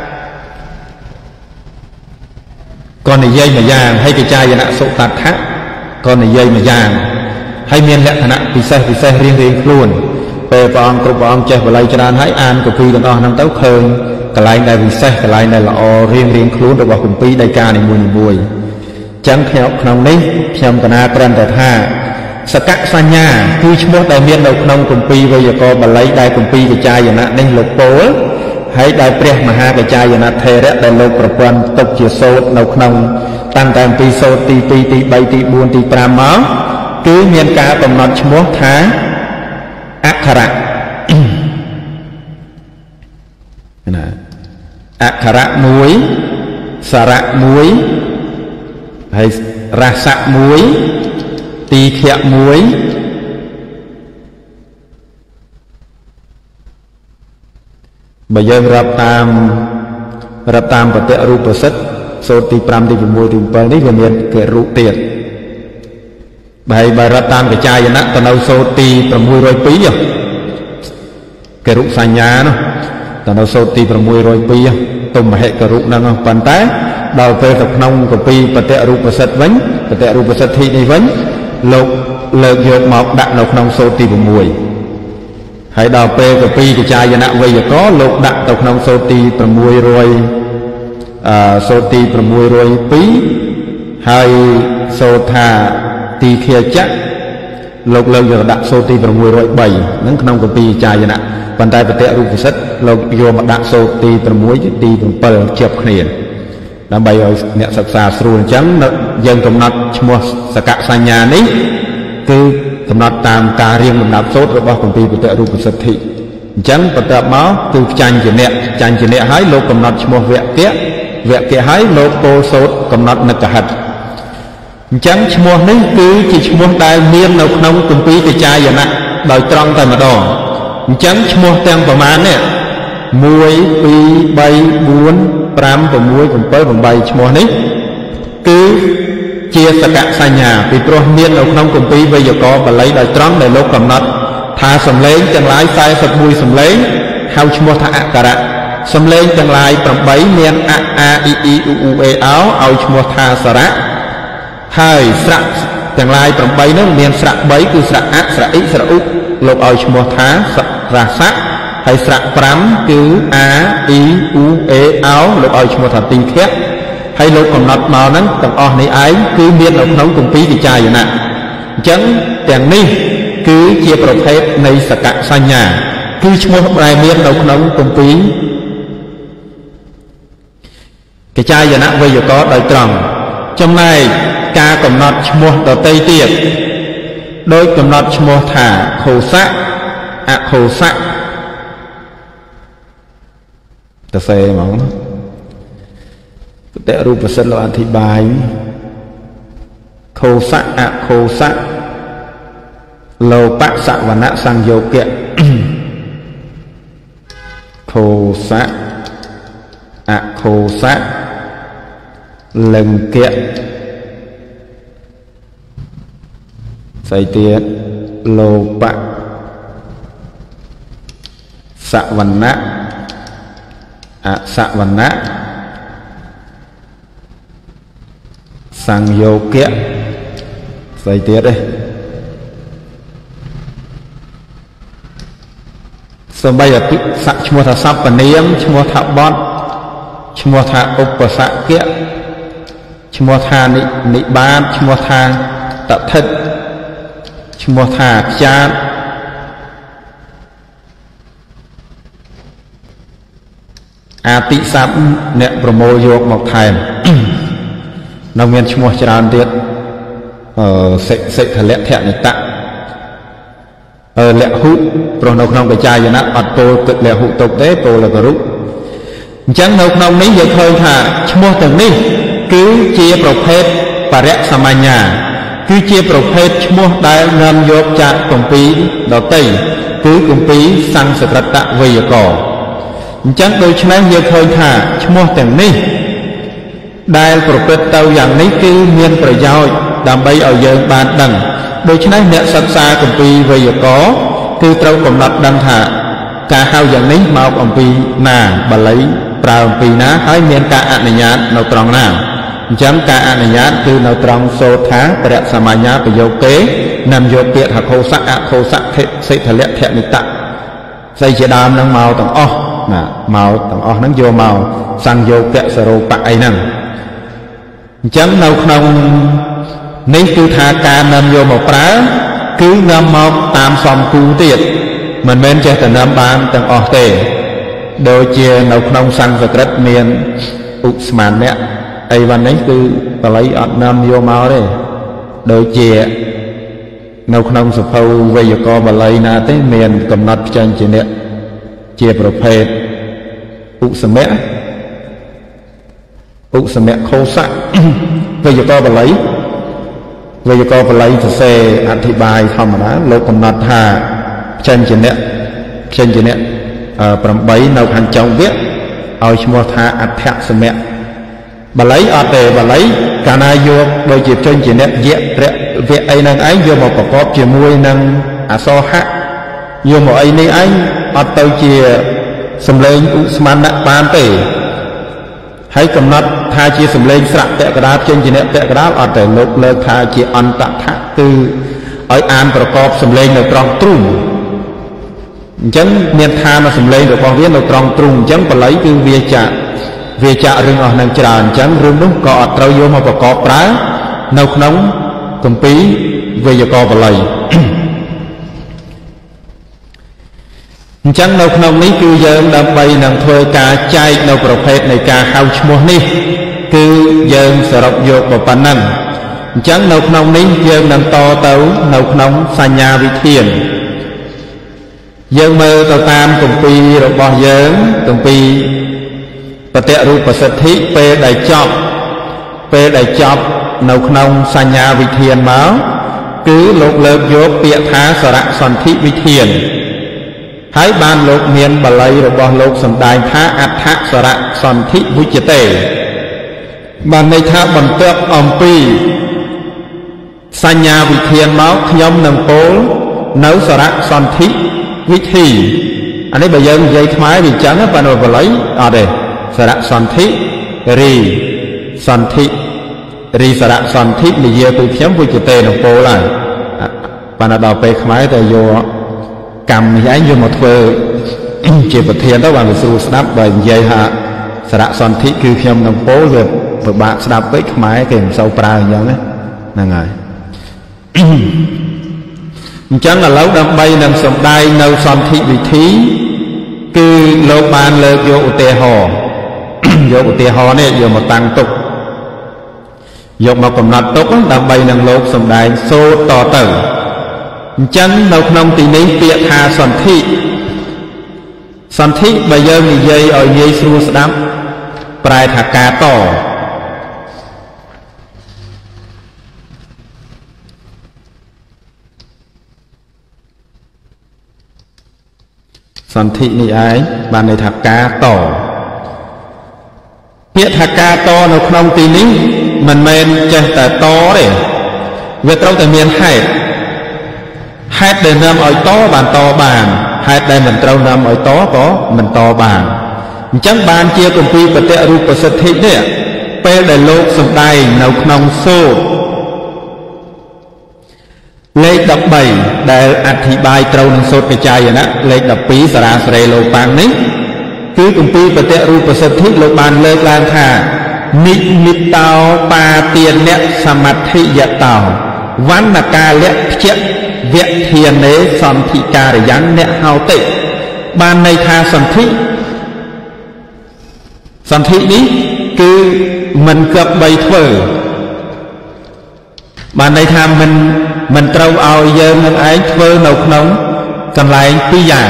ក៏និយាយម្យ៉ាងហើយកិច្ចាយណៈសុតថៈក៏និយាយម្យ៉ាងហើយមានលក្ខណៈពិសេសពិសេសរៀងរៀងខ្លួនពេលព្រះអង្គគ្រប់ព្រះអង្គចេះបល័យច្រើនហើយអានគម្ពីរទាំងអស់ហ្នឹងទៅឃើញកន្លែងដែលពិសេសកន្លែងដែលល្អរៀងរៀងខ្លួនរបស់គម្ពីរដីកានីមួយមួយអញ្ចឹងខ្ញុំក្នុងនេះខ្ញុំកណាត្រឹមតែថាសកសញ្ញាគឺឈ្មោះដែលមាននៅក្នុងគម្ពីរវេយ្យាករណ៍បាលីដែលគម្ពីរកិច្ចាយណៈនេះលោកពោលហើយដែលព្រះមហាកិច្ចាយណៈថេរៈដែលលោកប្រពន្ធទុកជាសូត្រនៅក្នុងតាំងតែពីសូត្រទីពីរទីបីទីបួនទីប្រាំមកគឺមានការកំណត់ឈ្មោះថាអក្ខរៈណាអក្ខរៈមួយសារៈមួយហើយ ra sạ muối tì khẹ muối bây giờ rập tam rập tam và tệ rụp sất số tì pram tì mùi tì bờ ní về miền kẻ rụp tiền bài bài rập tam cái chai vậy nè tao đâu số tì pram mùi rồi pí à kẻ rụp xanh nhà nó tao đâu số tì pram mùi rồi pí à tôm mà hệ kẻ rụp năng không bàn tay đào về tập nông của pi và tệ rụp sất vấn và tệ rụp sất thi đi vấn lục lợi dụng một đạn lục nông số tì pram mùi hãy đào pe của pi cái chai vậy nè bây giờ có lục đạn tộc nông số tì pram mùi rồi số tì pram mùi rồi pí hay số thà tì khia chắc lục lợi dụng đạn số tì pram mùi rồi bảy nâng nông của pi chai vậy nè bàn tay và tệ rụp sất lục vô một đạn số tì pram mùi tì pram pal chập khỉa làm bây giờ nè sạc sà sưu trắng dân cầm nát mua sạc cạ xa nhà ní cứ cầm nát tam ca riêng cầm nát sốt rồi bao công ty của tệ rụp sật thị trắng và tệ máu từ chanh chỉ nè chanh chỉ nè hái lô cầm nát mua vẹn kia vẹn kia hái lô tô sốt cầm nát nè cả hạt trắng mua ní cứ chỉ mua đai miên nấu nông công ty cái chai vậy nè đòi trăng tay mà đỏ trắng mua tem vào má nè muối pi bay buôn pram và muối cùng với vòng bay mua ní cứ chia sẻ cả xa nhà vì pro miên ở trong công ty bây giờ có và lấy đại trắng để lô cầm nát thà sầm lấy chẳng lái sai sập mùi sầm lấy hao mua thà ạ cả đã sầm lấy chẳng lái tầm bấy miên a a i i u u e áo ao mua thà sạ rã hai sạ chẳng lái tầm bấy nó miên sạ bấy cứ sạ a sạ ít sạ út lô ao mua thà ra sát hay sạ pram cứ a i u e áo lô ao mua thà tinh khét hay lô còn nọt màu nắng tầng o này ái cứ miên ở nóng cùng phí thì chai vậy nè chấn tiền ni cứ chiaประเภท ในสกัดสัญญาcứ mua bài miên ở nóng cùng phí cái chai vậy nè bây giờ có đời tròn trong này ca còn nọt mua đầu tây tiệt đôi còn nọt mua thả khổ sắc ạ khổ sắc ta xe mỏng tệ rụp sất là anh thị bài khô sắc ạ khô sắc lầu bạc sắc và nạ sang dầu kiện khô sắc ạ khô sắc lần kiện xây tiết lầu bạc sắc và nạ ạ sắc và nạ sang vô kiện xây tiết đây sơ bây giờ sạc mua thả sắp và niêm mua thả bón mua thả ốc và sạc kiện mua thả nị nị bán mua thả tập thật mua thả chán à tị sắp nẹ promo vô một thèm nông viên mua tràn tiết sẽ sẽ thật lẹ thẹn này tạ lẹ hút rồi nông nông cái chai vậy nè ọt tô cực lẹ hút tục thế tô là cái rút chẳng nông nông ní vậy thôi thà mua từng ní cứ chiaประเภท bà rẽ xa mà nhà cứ chiaประเภท mua đai ngâm vô chạc công phí đó tây cứ công phí sang sự thật tạ về cỏ chẳng đôi chân em vậy thôi thà mua từng ní đạiประเภท tàuอย่างนี้คือเมียนประโยชน์ดำไปเอาเยิงบานดังโดยฉะนั้นเนี่ยศึกษากับปีวิยก็คือเรากำหนดดังหาการเข้าอย่างนี้มาเอาปีหน้าบาลีปราบปีนะให้เมียนการอนุญาตเราตรองหน้าจำการอนุญาตคือเราตรองโซธาประสมัญญาประโยคเกนำโยเปียหักโคสักอะโคสักเทสิทะเลเทนิตะใส่เจดามนั่งเมาต่างอ้อนะเมาต่างอ้อนั่งโยเมาสั่งโยเกะสโรปะไอนั่งchẳng nào không nếu cứ thà ca nằm vô một prá cứ ngâm một tam xong cú tiệt mình bên chơi tầng năm ban tầng ọ tề đôi chia nào không sang vật rất miền Usman nè ai văn ấy cứ và lấy ọt nằm vô máu đấy đôi chia nào không sập phâu về giờ co và lấy na tới miền cầm nát chân chỉ nè chiaประเภท Usman ụ sầm mẹ khô sắc bây giờ to bà lấy về có phải lấy từ xe ăn thị bài không mà lô còn nát hà chân chỉ nè chân chỉ nè bầm bấy nấu hành trong viết ao mua tha ăn thẹn xem mẹ bà lấy ở để bà lấy cả nay vô đôi dịp chân chỉ nè dẹp việc ấy năng ấy vô một cọc chỉ mui năng à so hạ vô một ấy này anh ở tàu chia sầm lên usman đã ban tể hãy cầm nát tha chia sầm lên sạ tệ cái đá chân chỉ nè tệ cái đá ở để lột lơ tha chia ăn tạ thạ từ ở anประกอบสำเร็จในตรองตรุ่งจังเมียนทามาสำเร็จในความเวียนในตรองตรุ่งจังปลายคือเวียจะเวียจะเรื่องออกนังจราจังเรื่องนู้นก็อัตราโยมาประกอบปลาในขนมกุมปีเวียก็ปลายจังในขนมนี้คือเยินดำไปนังถวยกาใจในประเภทในกาเข้าชมนี่คือเยินสระโยกแบบนั้นจังในขนมนี้เยินนำต่อเต้าในขนมสัญญาวิเทียนเยินมือต่อตามกุมปีเราบอกเยินกุมปีปฏิรูปสิทธิเปได้จอบเปได้จอบในขนมสัญญาวิเทียนมาคือโลกเลิกโยกเปียท้าสระสันธิวิเทียนให้บานโลกเมียนบาลัยเราบอกโลกสัมดายท้าอัฏฐสระสันธิวิจเตบานในท้าบันเติบอมปีสัญญาวิเทียนมาขยมนังโปลเนื้อสระสันธิวิธีอันนี้ใบยันยัยท้ายวิจังนะปานบาลัยอะไรสระสันธิรีสันธิรีสระสันธินิเยตุเทียมวิจเตนังโปลายปานดาวไปขมายแต่โยกรรมย้ายโยมเทอเจ็บเทียนระหว่างสู่สนับใบยัยหะสระสันธิคือเทียมนังโปลเลยฝึกบาสนับไปขมายเก่งเสาปลาอย่างนี้นั่งไงจังlà lâu đâm bay nằm sầm đai nâu son thị vị thí cứ lâu ban lơ vô tê hò vô tê hò này vô một tăng tục vô một cầm nát tục đâm bay nằm lâu sầm đai xô to tử chân nâu nông tì ní tiệt hà son thị son thị bây giờ người dây ở dây xu đám prai thà cá toสันธินี่ไอ้บานในถักกาต่อเพียถักกาต่อในขนมตีนี้มันเมนจะแต่ต่อเลยเวทเราแต่เมียนให้ให้เดินนำอ้อยต่อบานต่อบานให้ได้มันเรานำอ้อยต่อก็มันต่อบานจังบานเจียกุมปีปฏิรูปสิทธิเนี่ยเป็นได้โลกสมได้ในขนมโซ่เลขดับใบได้อธิบายตรงในสดกระจายนะเลขดับปีสระสเรโลปังนี้คือกุมปีปฏิรูปสิทธิโลบานเลิกลางค่ะนิมิตเตาปาเตียนเนสมัติยะเตาวันนากาเละเจเวเทียนเนสันธิการยันเนเฮาติบานในทาสันธิสันธินี้คือมันเกือบใบเถอบานในทามันมันเต้าเอาเยินนั่งไอ้เฟื่องนกน้องกันไลปีใหญ่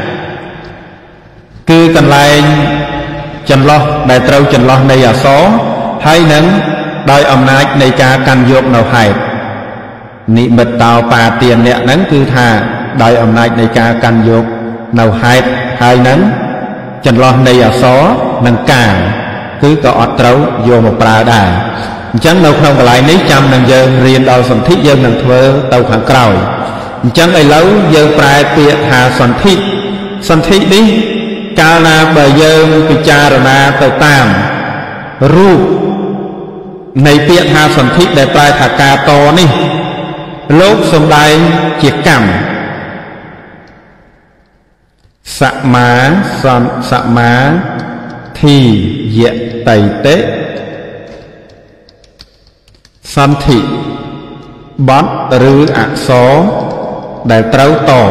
คือกันไลจันล้อได้เต้าจันล้อในอาซอให้นั้นได้อำนาจในการกันยกเอาให้นิมิตเตาปาเตียนเนี่ยนั้นคือท่าได้อำนาจในการกันยกเอาให้ให้นั้นจันล้อในอาซอนังกาคือก็อัดเต้าโยมปลาได้จังเราขนมกลายนี้จำนังเยินเรียนเอาสันธิเยินนังเทอเตาขังเกลาจังไอ้เล้าเยินปลายเปียหาสันธิสันธินี้กาลาเบยเยินปิจารณาเตาตามรูปในเปียหาสันธิได้ปลายถากาโตนี่โลกสมได้เจียกรรมสมาสันสมาที่เยไตเตสันธิบัตหรืออักษรได้เต้าต่อ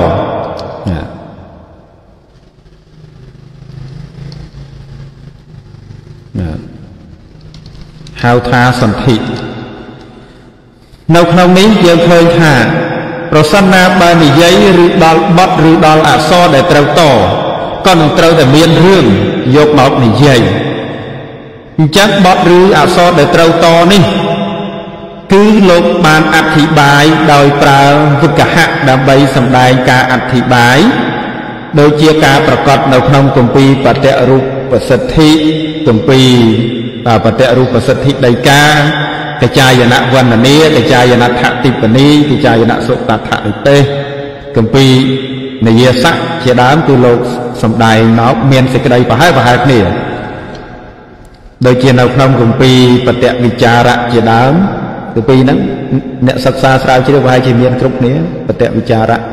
หาวทาสันธิในขณะนี้ยังเคยค่ะประสนาบานิยัยหรือดอลบัตหรือดอลอักษรได้เต้าต่อก็ต้องเต้าแต่เมียนเรื่องยกมานิยัยจักบัตหรืออักษรได้เต้าต่อนี่ cứ lục ban ắt thị bài đòi pra vực cả hạ đàm bay sầm đài ca ắt thị bài đôi chia caประกอบនៅក្នុងគម្ពីរបតរូបសិទ្ធិគម្ពីរបតរូបសិទ្ធិដីកាកចាយនវណ្ណនីកចាយនថតិបនីកចាយនសុតថនិទេសគម្ពីរនិយាស័កជាដើមគឺលោកសំដែងមកមានសេចក្តីប្រហែលប្រហែលគ្នាដូចជានៅក្នុងគម្ពីរបតវិចារៈជាដើមគម្ពីរហ្នឹងអ្នកសិក្សាស្រាវជ្រាវប្រហែលជាមានគ្រប់គ្នាបតវិចារៈ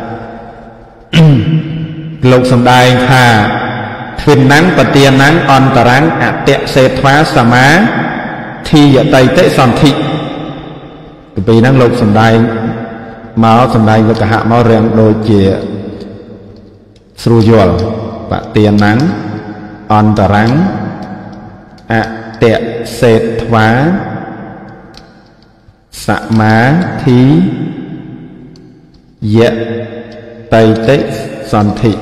លោកសំដែងថាទ្វិនណាំងបទាណាំងអន្តរាំងអតិសេថ្វាសមាធិយតៃតិសន្ធិគម្ពីរហ្នឹងលោកសំដែងមកសំដែងវកហៈមករៀងដូចជាស្រួលយល់បទាណាំងអន្តរាំងអតិសេថ្វាសមាធិយតៃតិសន្ធិ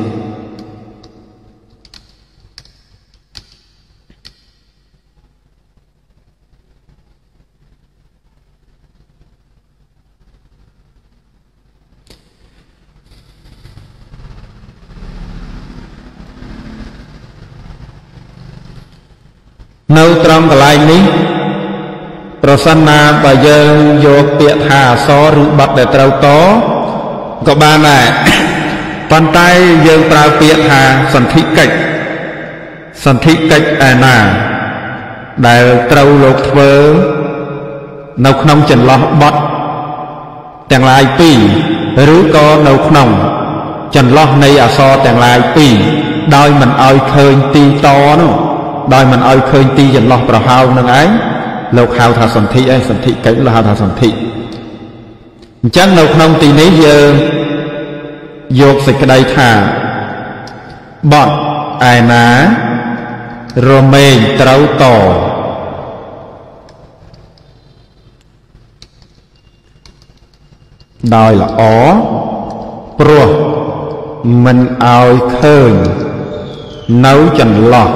នៅត្រង់កន្លែងនេះប្រសិនណាបើយើងយកពាក្យថាអក្សរឬបទដែលត្រូវតក៏បានដែរប៉ុន្តែយើងប្រើពាក្យថាសន្ធិកិច្ចសន្ធិកិច្ចឯណាដែលត្រូវលោកធ្វើនៅក្នុងចន្លោះបទទាំងឡាយពីរឬក៏នៅក្នុងចន្លោះនៃអក្សរទាំងឡាយពីរដោយមិនឲ្យឃើញទីតនោះដោយមិនឲ្យឃើញទីចន្លោះប្រហោងនឹងឯងលោកហៅថាសន្ធិឯងសន្ធិកិច្ចលោកហៅថាសន្ធិអញ្ចឹងនៅក្នុងទីនេះយើងយកសេចក្តីថាបទឯណារមែងត្រូវតដោយល្អព្រោះមិនឲ្យឃើញនៅចន្លោះ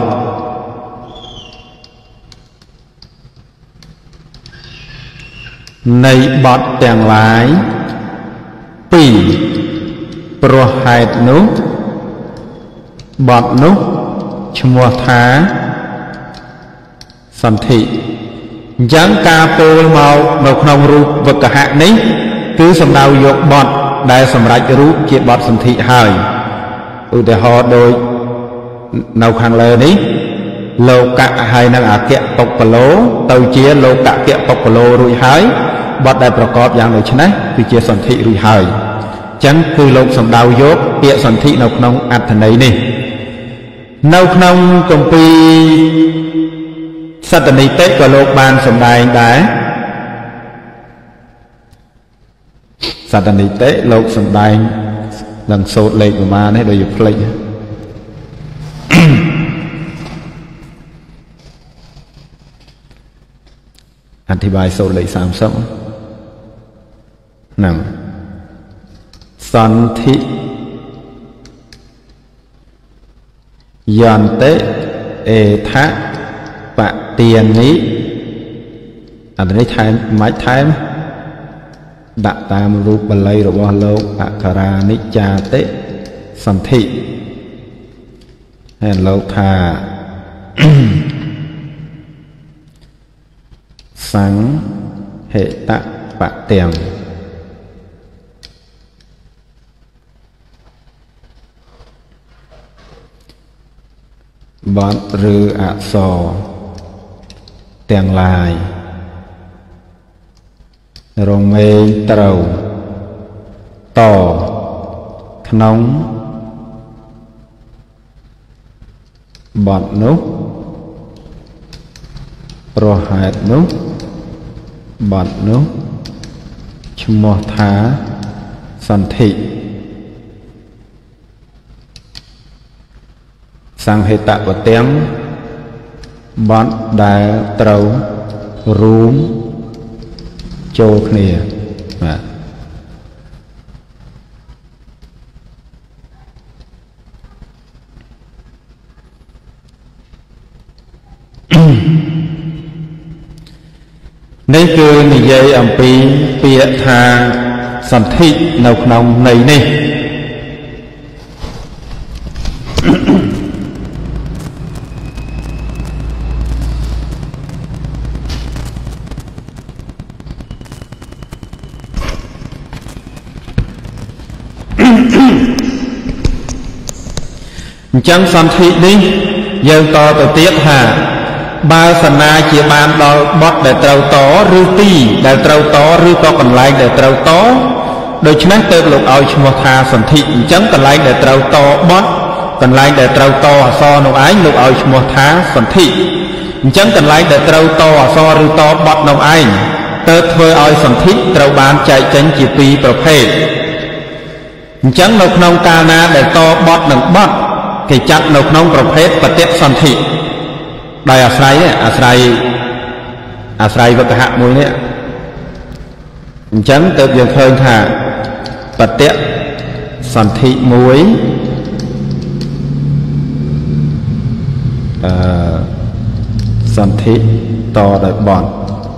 នៃបទទាំងឡាយពីរព្រោះហេតុនោះបទនោះឈ្មោះថាសន្ធិអញ្ចឹងការពោលមកនៅក្នុងរូបវកហៈនេះគឺសំដៅយកបទដែលសម្រេចរូបជាបទសន្ធិហើយឧទាហរណ៍ដូចនៅខាងលើនេះលោកៈហើយនឹងអគ្គបុគ្គលោទៅជាលោកៈគៈបុគ្គលោរួចហើយបទដែលប្រកបយ៉ាងដូចនេះគឺជាសន្ធិរួចហើយអញ្ចឹងគឺលោកសំដៅយកពាក្យសន្ធិនៅក្នុងអត្ថន័យនេះនៅក្នុងគម្ពីរសត្តនិតិក៏លោកបានសម្ដែងដែរសត្តនិតិលោកសម្ដែងនឹងសូត្រលេខប្រមាណនេះដូចជាផ្លេចអធិប្បាយសូត្រលេខសាមសិបហ្នឹងសន្ធិយន្តិអេថៈបទានិអានេះថែមមិនថែមដាក់តាមរូបបាលីរបស់លោកអក្ខរានិច្ចាតិសន្ធិហើយលោកថាសង្ហេតបទាំងបទឬអក្សរទាំងឡាយរមែងត្រូវតក្នុងបទនោះព្រោះហេតុនោះបទនោះឈ្មោះថាសន្ធិសង្ហេតវទាំងបទដែលត្រូវរួមចូលគ្នាបាទនេះគឺនិយាយអំពីពាក្យថាសន្ធិនៅក្នុងន័យនេះអញ្ចឹងសន្ធិនេះយើងតទៅទៀតថាបើសណាជាបានដល់បទដែលត្រូវតឬទីដែលត្រូវតឬក៏កន្លែងដែលត្រូវតដូច្នេះទើបលោកឲ្យឈ្មោះថាសន្ធិអញ្ចឹងកន្លែងដែលត្រូវតបទកន្លែងដែលត្រូវតអក្សរនោះឯងលោកឲ្យឈ្មោះថាសន្ធិអញ្ចឹងកន្លែងដែលត្រូវតអក្សរឬតបទនោះឯងទើបធ្វើឲ្យសន្ធិត្រូវបានចែកចេញជាពីរប្រភេទអញ្ចឹងនៅក្នុងកាលណាដែលតបទនិងបទគេចាត់នៅក្នុងប្រភេទបតិសន្ធិដោយអាស្រ័យអាស្រ័យអាស្រ័យវគ្គហៈមួយនេះអញ្ចឹងទើបយើងឃើញថាបតិសន្ធិមួយអឺសន្ធិតដោយបទ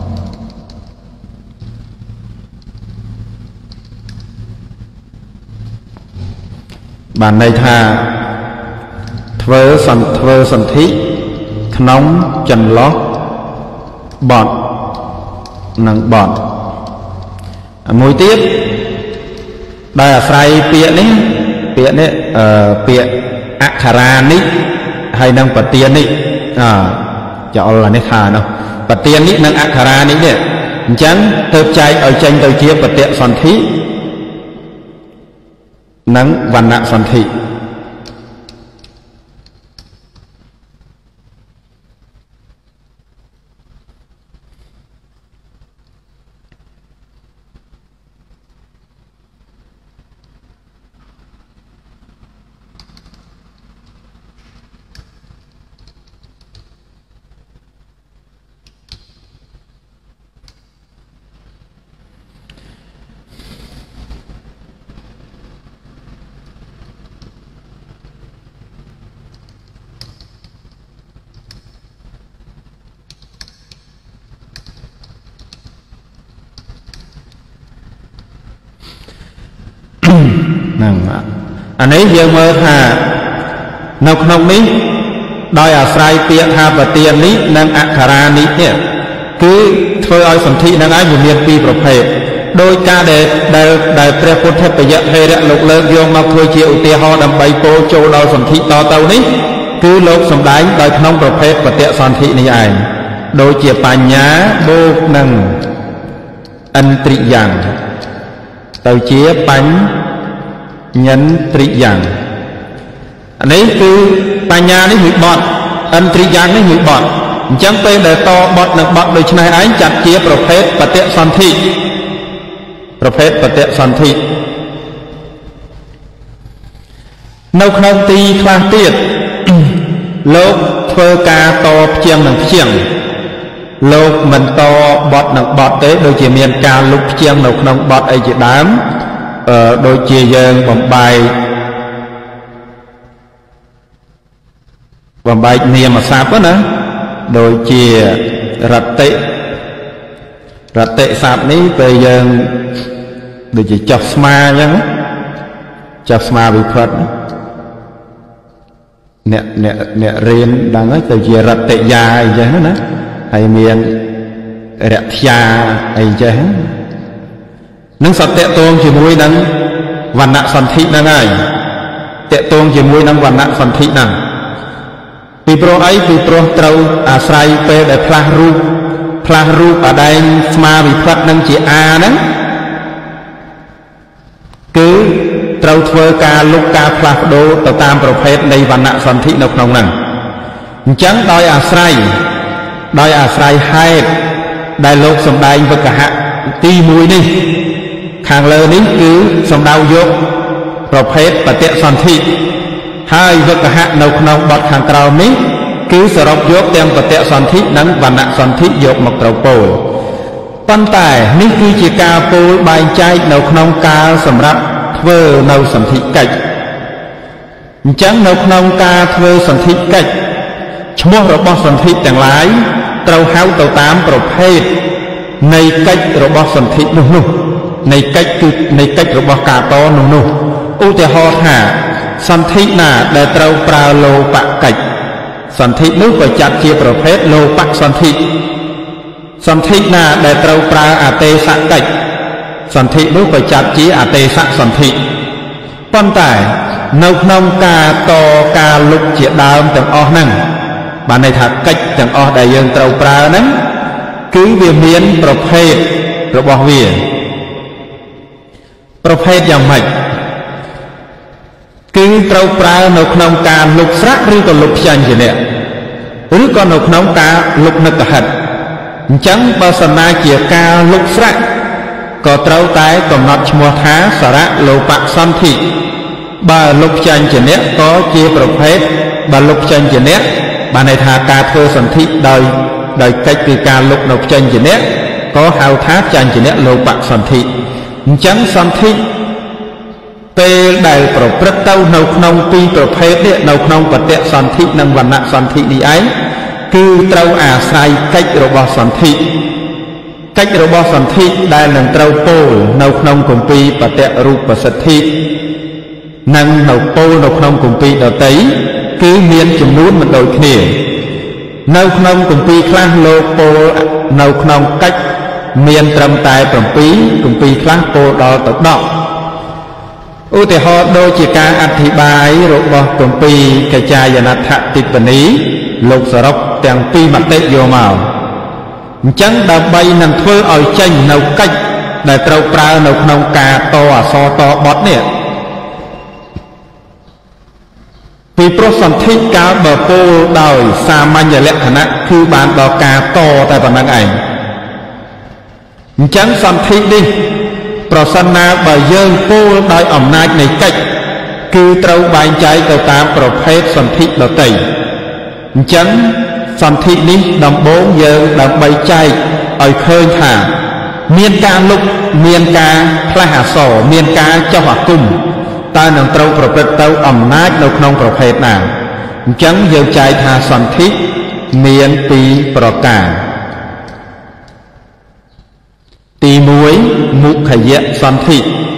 បានន័យថាធ្វើសន្ធធ្វើសន្ធិក្នុងចន្លោះបទនិងបទមួយទៀតដោយអាស្រ័យពាក្យនេះពាក្យនេះអឺពាក្យអក្ខរានេះហើយនិងបទានេះអើចោលនេះថានោះបទានេះនិងអក្ខរានេះនេះអញ្ចឹងទើបចែកឲ្យចេញទៅជាបតិសន្ធិនិងវណ្ណសន្ធិហ្នឹងអានេះយើងមើលថានៅក្នុងនេះដោយអាស្រ័យពាក្យថាបទានេះនិងអក្ខរានេះនេះគឺធ្វើឲ្យសន្ធិនឹងឯងវាមានពីរប្រភេទដោយការដែលដែលដែលព្រះពុទ្ធពយៈថេរៈលោកលើកយកមកធ្វើជាឧទាហរណ៍ដើម្បីពោលចូលដល់សន្ធិតទៅនេះគឺលោកសម្ដែងដោយក្នុងប្រភេទបតិសន្ធិនេះឯងដូចជាបញ្ញាបូកនឹងឥន្ទ្រិយ៉ាងទៅជាបញ្ញន្ទ្រិយ៉ាងនេះគឺបញ្ញានេះមួយបទឥន្ទ្រិយ៉ាងនេះមួយបទអញ្ចឹងពេលដែលតបទនិងបទដូចនេះឯងចាត់ជាប្រភេទបតិសន្ធិប្រភេទបតិសន្ធិនៅក្នុងទីខ្លះទៀតលោកធ្វើការតផ្ជាងនិងផ្ជាងលោកមិនតបទនិងបទទេដូចជាមានការលុបផ្ជាងនៅក្នុងបទអីជាដើមអឺដូចជាយើងបំបែកបំបែកនាមសព្ទណាដូចជារតិរតិសព្ទនេះពេលយើងដូចជាចុះស្មាអញ្ចឹងចុះស្មាវិផុតអ្នកអ្នកអ្នករៀនដឹងហើយទៅជារតិយាអីចឹងណាហើយមានរធ្យាអីចឹងនឹងសត្វតេតងជាមួយនឹងវណ្ណសន្ធិហ្នឹងហើយតេតងជាមួយនឹងវណ្ណសន្ធិហ្នឹងពីព្រោះអីពីព្រោះត្រូវអាស្រ័យពេលដែលផ្លាស់រូបផ្លាស់រូបអដែងស្មាវិផុតនឹងជាអាហ្នឹងគឺត្រូវធ្វើការលុបការផ្លាស់ប្ដូរទៅតាមប្រភេទនៃវណ្ណសន្ធិនៅក្នុងហ្នឹងអញ្ចឹងដោយអាស្រ័យដោយអាស្រ័យហេតុដែលលោកសម្ដែងវគ្គហៈទីមួយនេះខាងលើនេះគឺសំដៅយកប្រភេទបតិសន្ធិហើយវគ្គហៈនៅក្នុងបទខាងក្រោមនេះគឺសរុបយកទាំងបតិសន្ធិនិងវណ្ណសន្ធិយកមកត្រូវពោលប៉ុន្តែនេះគឺជាការពោលបែងចែកនៅក្នុងកាលសម្រាប់ធ្វើនៅសន្ធិកិច្ចអញ្ចឹងនៅក្នុងការធ្វើសន្ធិកិច្ចឈ្មោះរបស់សន្ធិទាំងឡាយត្រូវហៅទៅតាមប្រភេទនៃកិច្ចរបស់សន្ធិនោះនោះនៃកិច្ចគឺនៃកិច្ចរបស់កាតនោះនោះឧទាហរណ៍ថាសន្ធិណាដែលត្រូវប្រើលោបកិច្ចសន្ធិនោះក៏ចាត់ជាប្រភេទលោបសន្ធិសន្ធិណាដែលត្រូវប្រើអទេសកិច្ចសន្ធិនោះក៏ចាត់ជាអទេសសន្ធិប៉ុន្តែនៅក្នុងការតការលុបជាដើមទាំងអស់ហ្នឹងបានន័យថាកិច្ចទាំងអស់ដែលយើងត្រូវប្រើហ្នឹងគឺវាមានប្រភេទរបស់វាប្រភេទយ៉ាងម៉េចគឺត្រូវប្រើនៅក្នុងការលុបស្រៈឬក៏លុបផ្ចាញ់ជាអ្នកឬក៏នៅក្នុងការលុបនឹកហិតអញ្ចឹងបើសិនណាជាការលុបស្រៈក៏ត្រូវតែកំណត់ឈ្មោះថាសារៈលោបសន្ធិបើលុបផ្ចាញ់ជាអ្នកក៏ជាប្រភេទបើលុបផ្ចាញ់ជាអ្នកបានន័យថាការធ្វើសន្ធិដោយដោយកិច្ចគឺការលុបនៅផ្ចាញ់ជាអ្នកក៏ហៅថាផ្ចាញ់ជាអ្នកលោបសន្ធិអញ្ចឹងសន្ធិពេលដែលប្រព្រឹត្តទៅនៅក្នុងពីរប្រភេទនេះនៅក្នុងបតិសន្ធិនិងវណ្ណៈសន្ធិនេះឯងគឺត្រូវអាស្រ័យកិច្ចរបស់សន្ធិកិច្ចរបស់សន្ធិដែលនឹងត្រូវពោលនៅក្នុងគម្ពីរបតិរូបសិទ្ធិនិងនៅពោលនៅក្នុងគម្ពីរដតីគឺមានចំនួនមិនដូចគ្នានៅក្នុងគម្ពីរខ្លះលោកពោលនៅក្នុងកិច្ចមានត្រឹមតែ7គម្ពីរខ្លះពោលដល់ទៅដប់ឧទាហរណ៍ដូចជាការអធិប្បាយរបស់គម្ពីរកិច្ចាយនដ្ឋតិបនីលោកសរុបទាំងពីរមតិយកមកអញ្ចឹងដើម្បីនឹងធ្វើឲ្យចេញនៅកិច្ចដែលត្រូវប្រើនៅក្នុងការតអក្សរតបទនេះពីព្រោះសន្ធិកាលបើពោលដោយសាមញ្ញលក្ខណៈគឺបានដល់ការតតែប៉ុណ្្នឹងឯងអញ្ចឹងសន្ធិនេះប្រសិនណាបើយើងពោលដោយអំណាចនៃកិច្ចគឺត្រូវបែងចែកទៅតាមប្រភេទសន្ធិដទៃអញ្ចឹងសន្ធិនេះដំបូងយើងដើម្បីចែកឲ្យឃើញថាមានការលុបមានការផ្លាស់អក្សរមានការចុះអាគមតើនឹងត្រូវប្រព្រឹត្តទៅអំណាចនៅក្នុងប្រភេទណាអញ្ចឹងយើងចែកថាសន្ធិមានពីរប្រការទីមួយមុខយៈសន្ធិ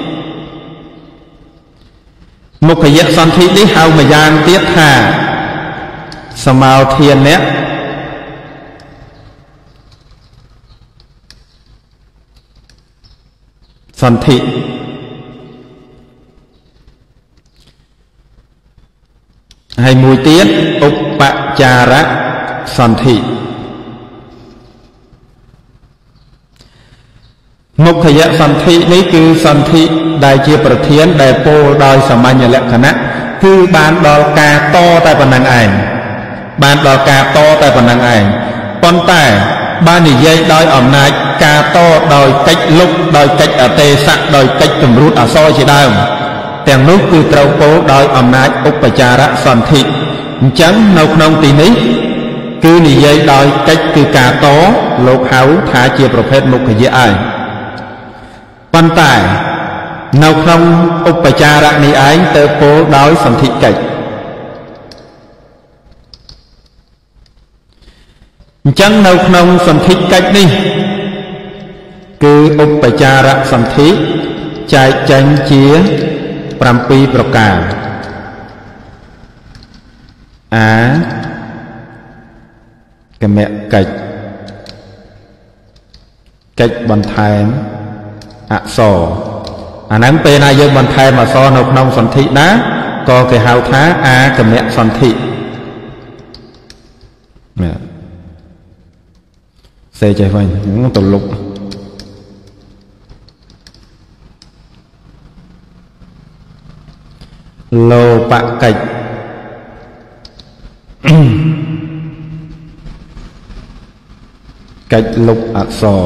មុខយៈសន្ធិនេះហៅម្យ៉ាងទៀតថាសមាធានៈសន្ធិហើយមួយទៀតឧបចារៈសន្ធិមុខយៈសន្ធិនេះគឺសន្ធិដែលជាប្រធានដែលពោលដោយសាមញ្ញលក្ខណៈគឺបានដល់ការតតែប៉ុណ្្នឹងឯងបានដល់ការតតែប៉ុណ្្នឹងឯងប៉ុន្តែបាននិយាយដោយអំណាចការតដោយកិច្ចលុបដោយកិច្ចអទេសៈដោយកិច្ចតម្រួតអក្សរជាដើមទាំងនោះគឺត្រូវពោលដោយអំណាចឧបចារៈសន្ធិអញ្ចឹងនៅក្នុងទីនេះគឺនិយាយដោយកិច្ចគឺការតលោកហៅថាជាប្រភេទមុខយៈឯងប៉ុន្តែនៅក្នុងឧបចារៈនេះឯងទៅពោលដោយសន្ធិកិច្ចអញ្ចឹងនៅក្នុងសន្ធិកិច្ចនេះគឺឧបចារៈសន្ធិចែកចេញជា7ប្រការអាគមកិច្ចកិច្ចបន្ថែមអក្សរអាហ្នឹងពេលណាយើងបន្ថែមអក្សរនៅក្នុងសន្ធិណាក៏គេហៅថាអាគមសន្ធិណាសេចេះវិញទៅលុបលោបកិច្ចកិច្ចលុបអក្សរ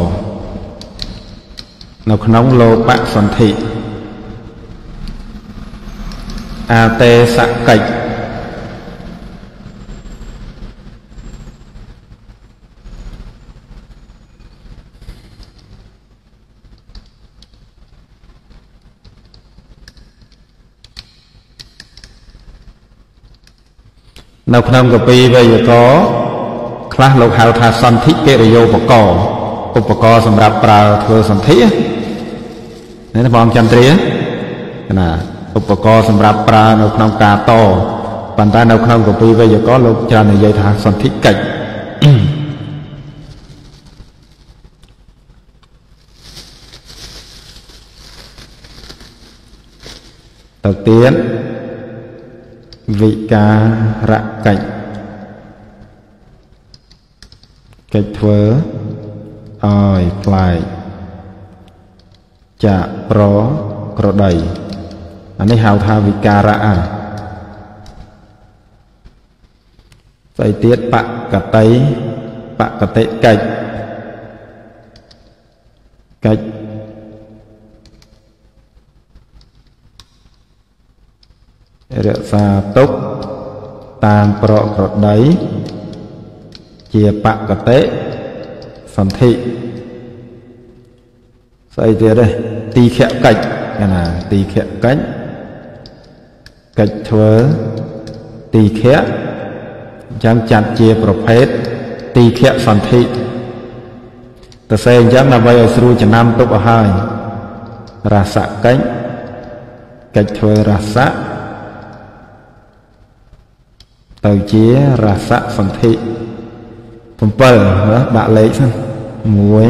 នៅក្នុងលោបសន្ធិអទេសកិច្ចនៅក្នុងកពីវេយ្យាករណ៍ខ្លះលោកហៅថាសន្ធិកិរិយោបករឧបករណ៍សម្រាប់ប្រើធ្វើសន្ធិនេះណាបងចន្ទ្រាណាឧបករណ៍សម្រាប់ប្រើនៅក្នុងការតប៉ុន្តែនៅក្នុងកពីវេយ្យាករណ៍លោកច្រើននិយាយថាសន្ធិកិច្ចទៅទៀតវិការៈកិច្ចកិច្ចធ្វើឲ្យផ្លែកចាក់ប្រក្រដីអានេះហៅថាវិការៈស្អីទៀតបកតិបកតិកិច្ចកិច្ចរក្សាទុកតាមប្រក្រដីជាបកតិសន្ធិស្អីទៀតទេទីខៈកិច្ចណាទីខៈកិច្ចកិច្ចធ្វើទីខៈអញ្ចឹងចាត់ជាប្រភេទទីខៈសន្ធិទៅសេអញ្ចឹងដើម្បីឲ្យស្រួលចំណាំទុកឲ្យហើយរសកិច្ចកិច្ចធ្វើរសៈទៅជារសៈសន្ធិbảyដាក់លេខសិនmột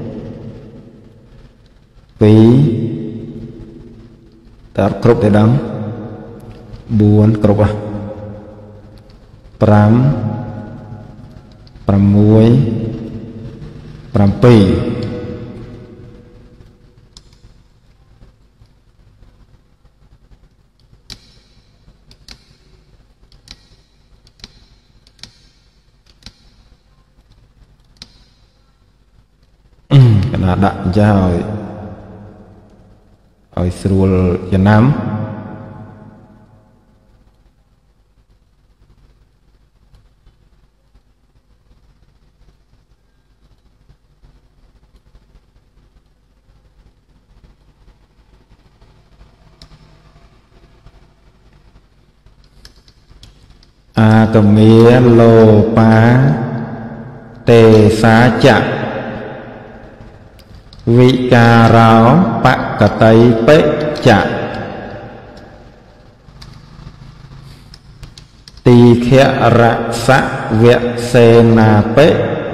ពីរតើគ្រប់ទេដល់bốnគ្រប់ហ៎5 6 7កណាដាក់អញ្ចឹងឲ្យឲ្យស្រួលចំណាំអាកមេលោបាទេសាចៈវិការោបកតិបិចៈទីខរសៈវសេនាបិ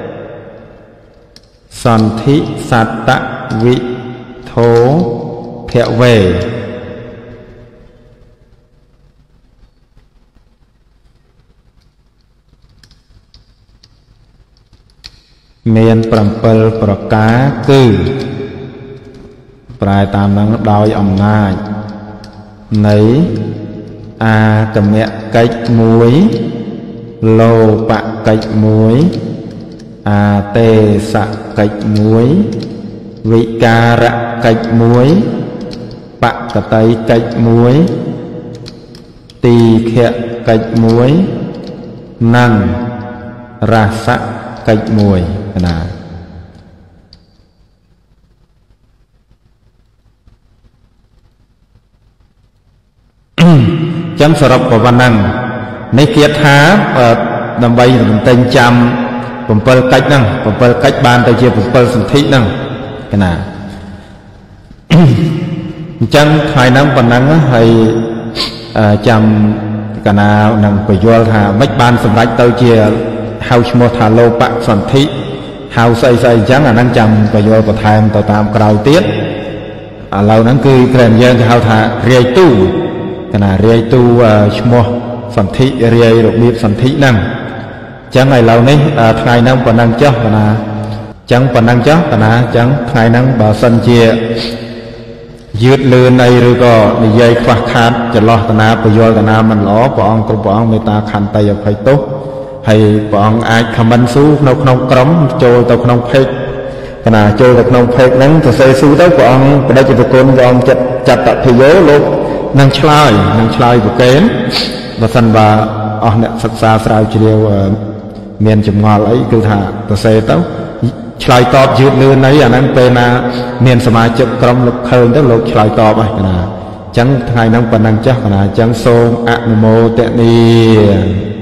សន្ធិសតវិធោភវេមាន7ប្រការគឺប្រែតាមនឹងដោយអំណាចនៃអាកមកិច្ចមួយលោបកិច្ចមួយអាទេសកិច្ចមួយវិការៈកិច្ចមួយបកតិកិច្ចមួយទីខៈកិច្ចមួយនិងរសកិច្ចមួយណាចឹងសរុបប៉ុណ្ណឹងនេះគាថាដើម្បីបន្ទិញចាំ7កិច្ចហ្នឹង7កិច្ចបានទៅជា7សន្ធិហ្នឹងកណាអញ្ចឹងថ្ងៃហ្នឹងប៉ុណ្ណឹងហើយចាំកណានឹងបញ្យល់ថាមិនបានសម្រេចទៅជាហៅឈ្មោះថាលោបសន្ធិហៅស្អីស្អីអញ្ចឹងអាហ្នឹងចាំបញ្យល់បន្ថែមទៅតាមក្រោយទៀតឥឡូវហ្នឹងគឺក្រែមយើងគេហៅថារាយទូកណារាយទូឈ្មោះសន្ធិរាយរបៀបសន្ធិហ្នឹងអញ្ចឹងឥឡូវនេះថ្ងៃហ្នឹងប៉ុណ្ណឹងចុះកណាអញ្ចឹងប៉ុណ្ណឹងចុះកណាអញ្ចឹងថ្ងៃហ្នឹងបើសិនជាយឺតលឿនអីឬក៏និយាយខ្វះខាតចន្លោះកណាបញ្យល់កណាមិនល្អព្រះអង្គគ្រប់ព្រះអង្គមេត្តាខន្តីអភ័យទោសហើយព្រះអង្គអាចខមមិនស៊ូនៅក្នុងក្រុមចូលទៅក្នុងពេកកណាចូលទៅក្នុងពេកហ្នឹងទៅសេស៊ូទៅព្រះអង្គបដិជ្ជគុណព្រះអង្គចិត្តចតភយោលោកនឹងឆ្លើយនឹងឆ្លើយប្រកេនបើសិនបើអស់អ្នកសិក្សាស្រាវជ្រាវមានចម្ងល់អីគឺថាទៅសេទៅឆ្លើយតបយឺតលឿនអីអាហ្នឹងពេលណាមានសមាជិកក្រុមលោកឃើញទៅលោកឆ្លើយតបហើយកណាអញ្ចឹងថ្ងៃហ្នឹងប៉ុណ្ណឹងចាស់កណាអញ្ចឹងសូមអនុមោទនា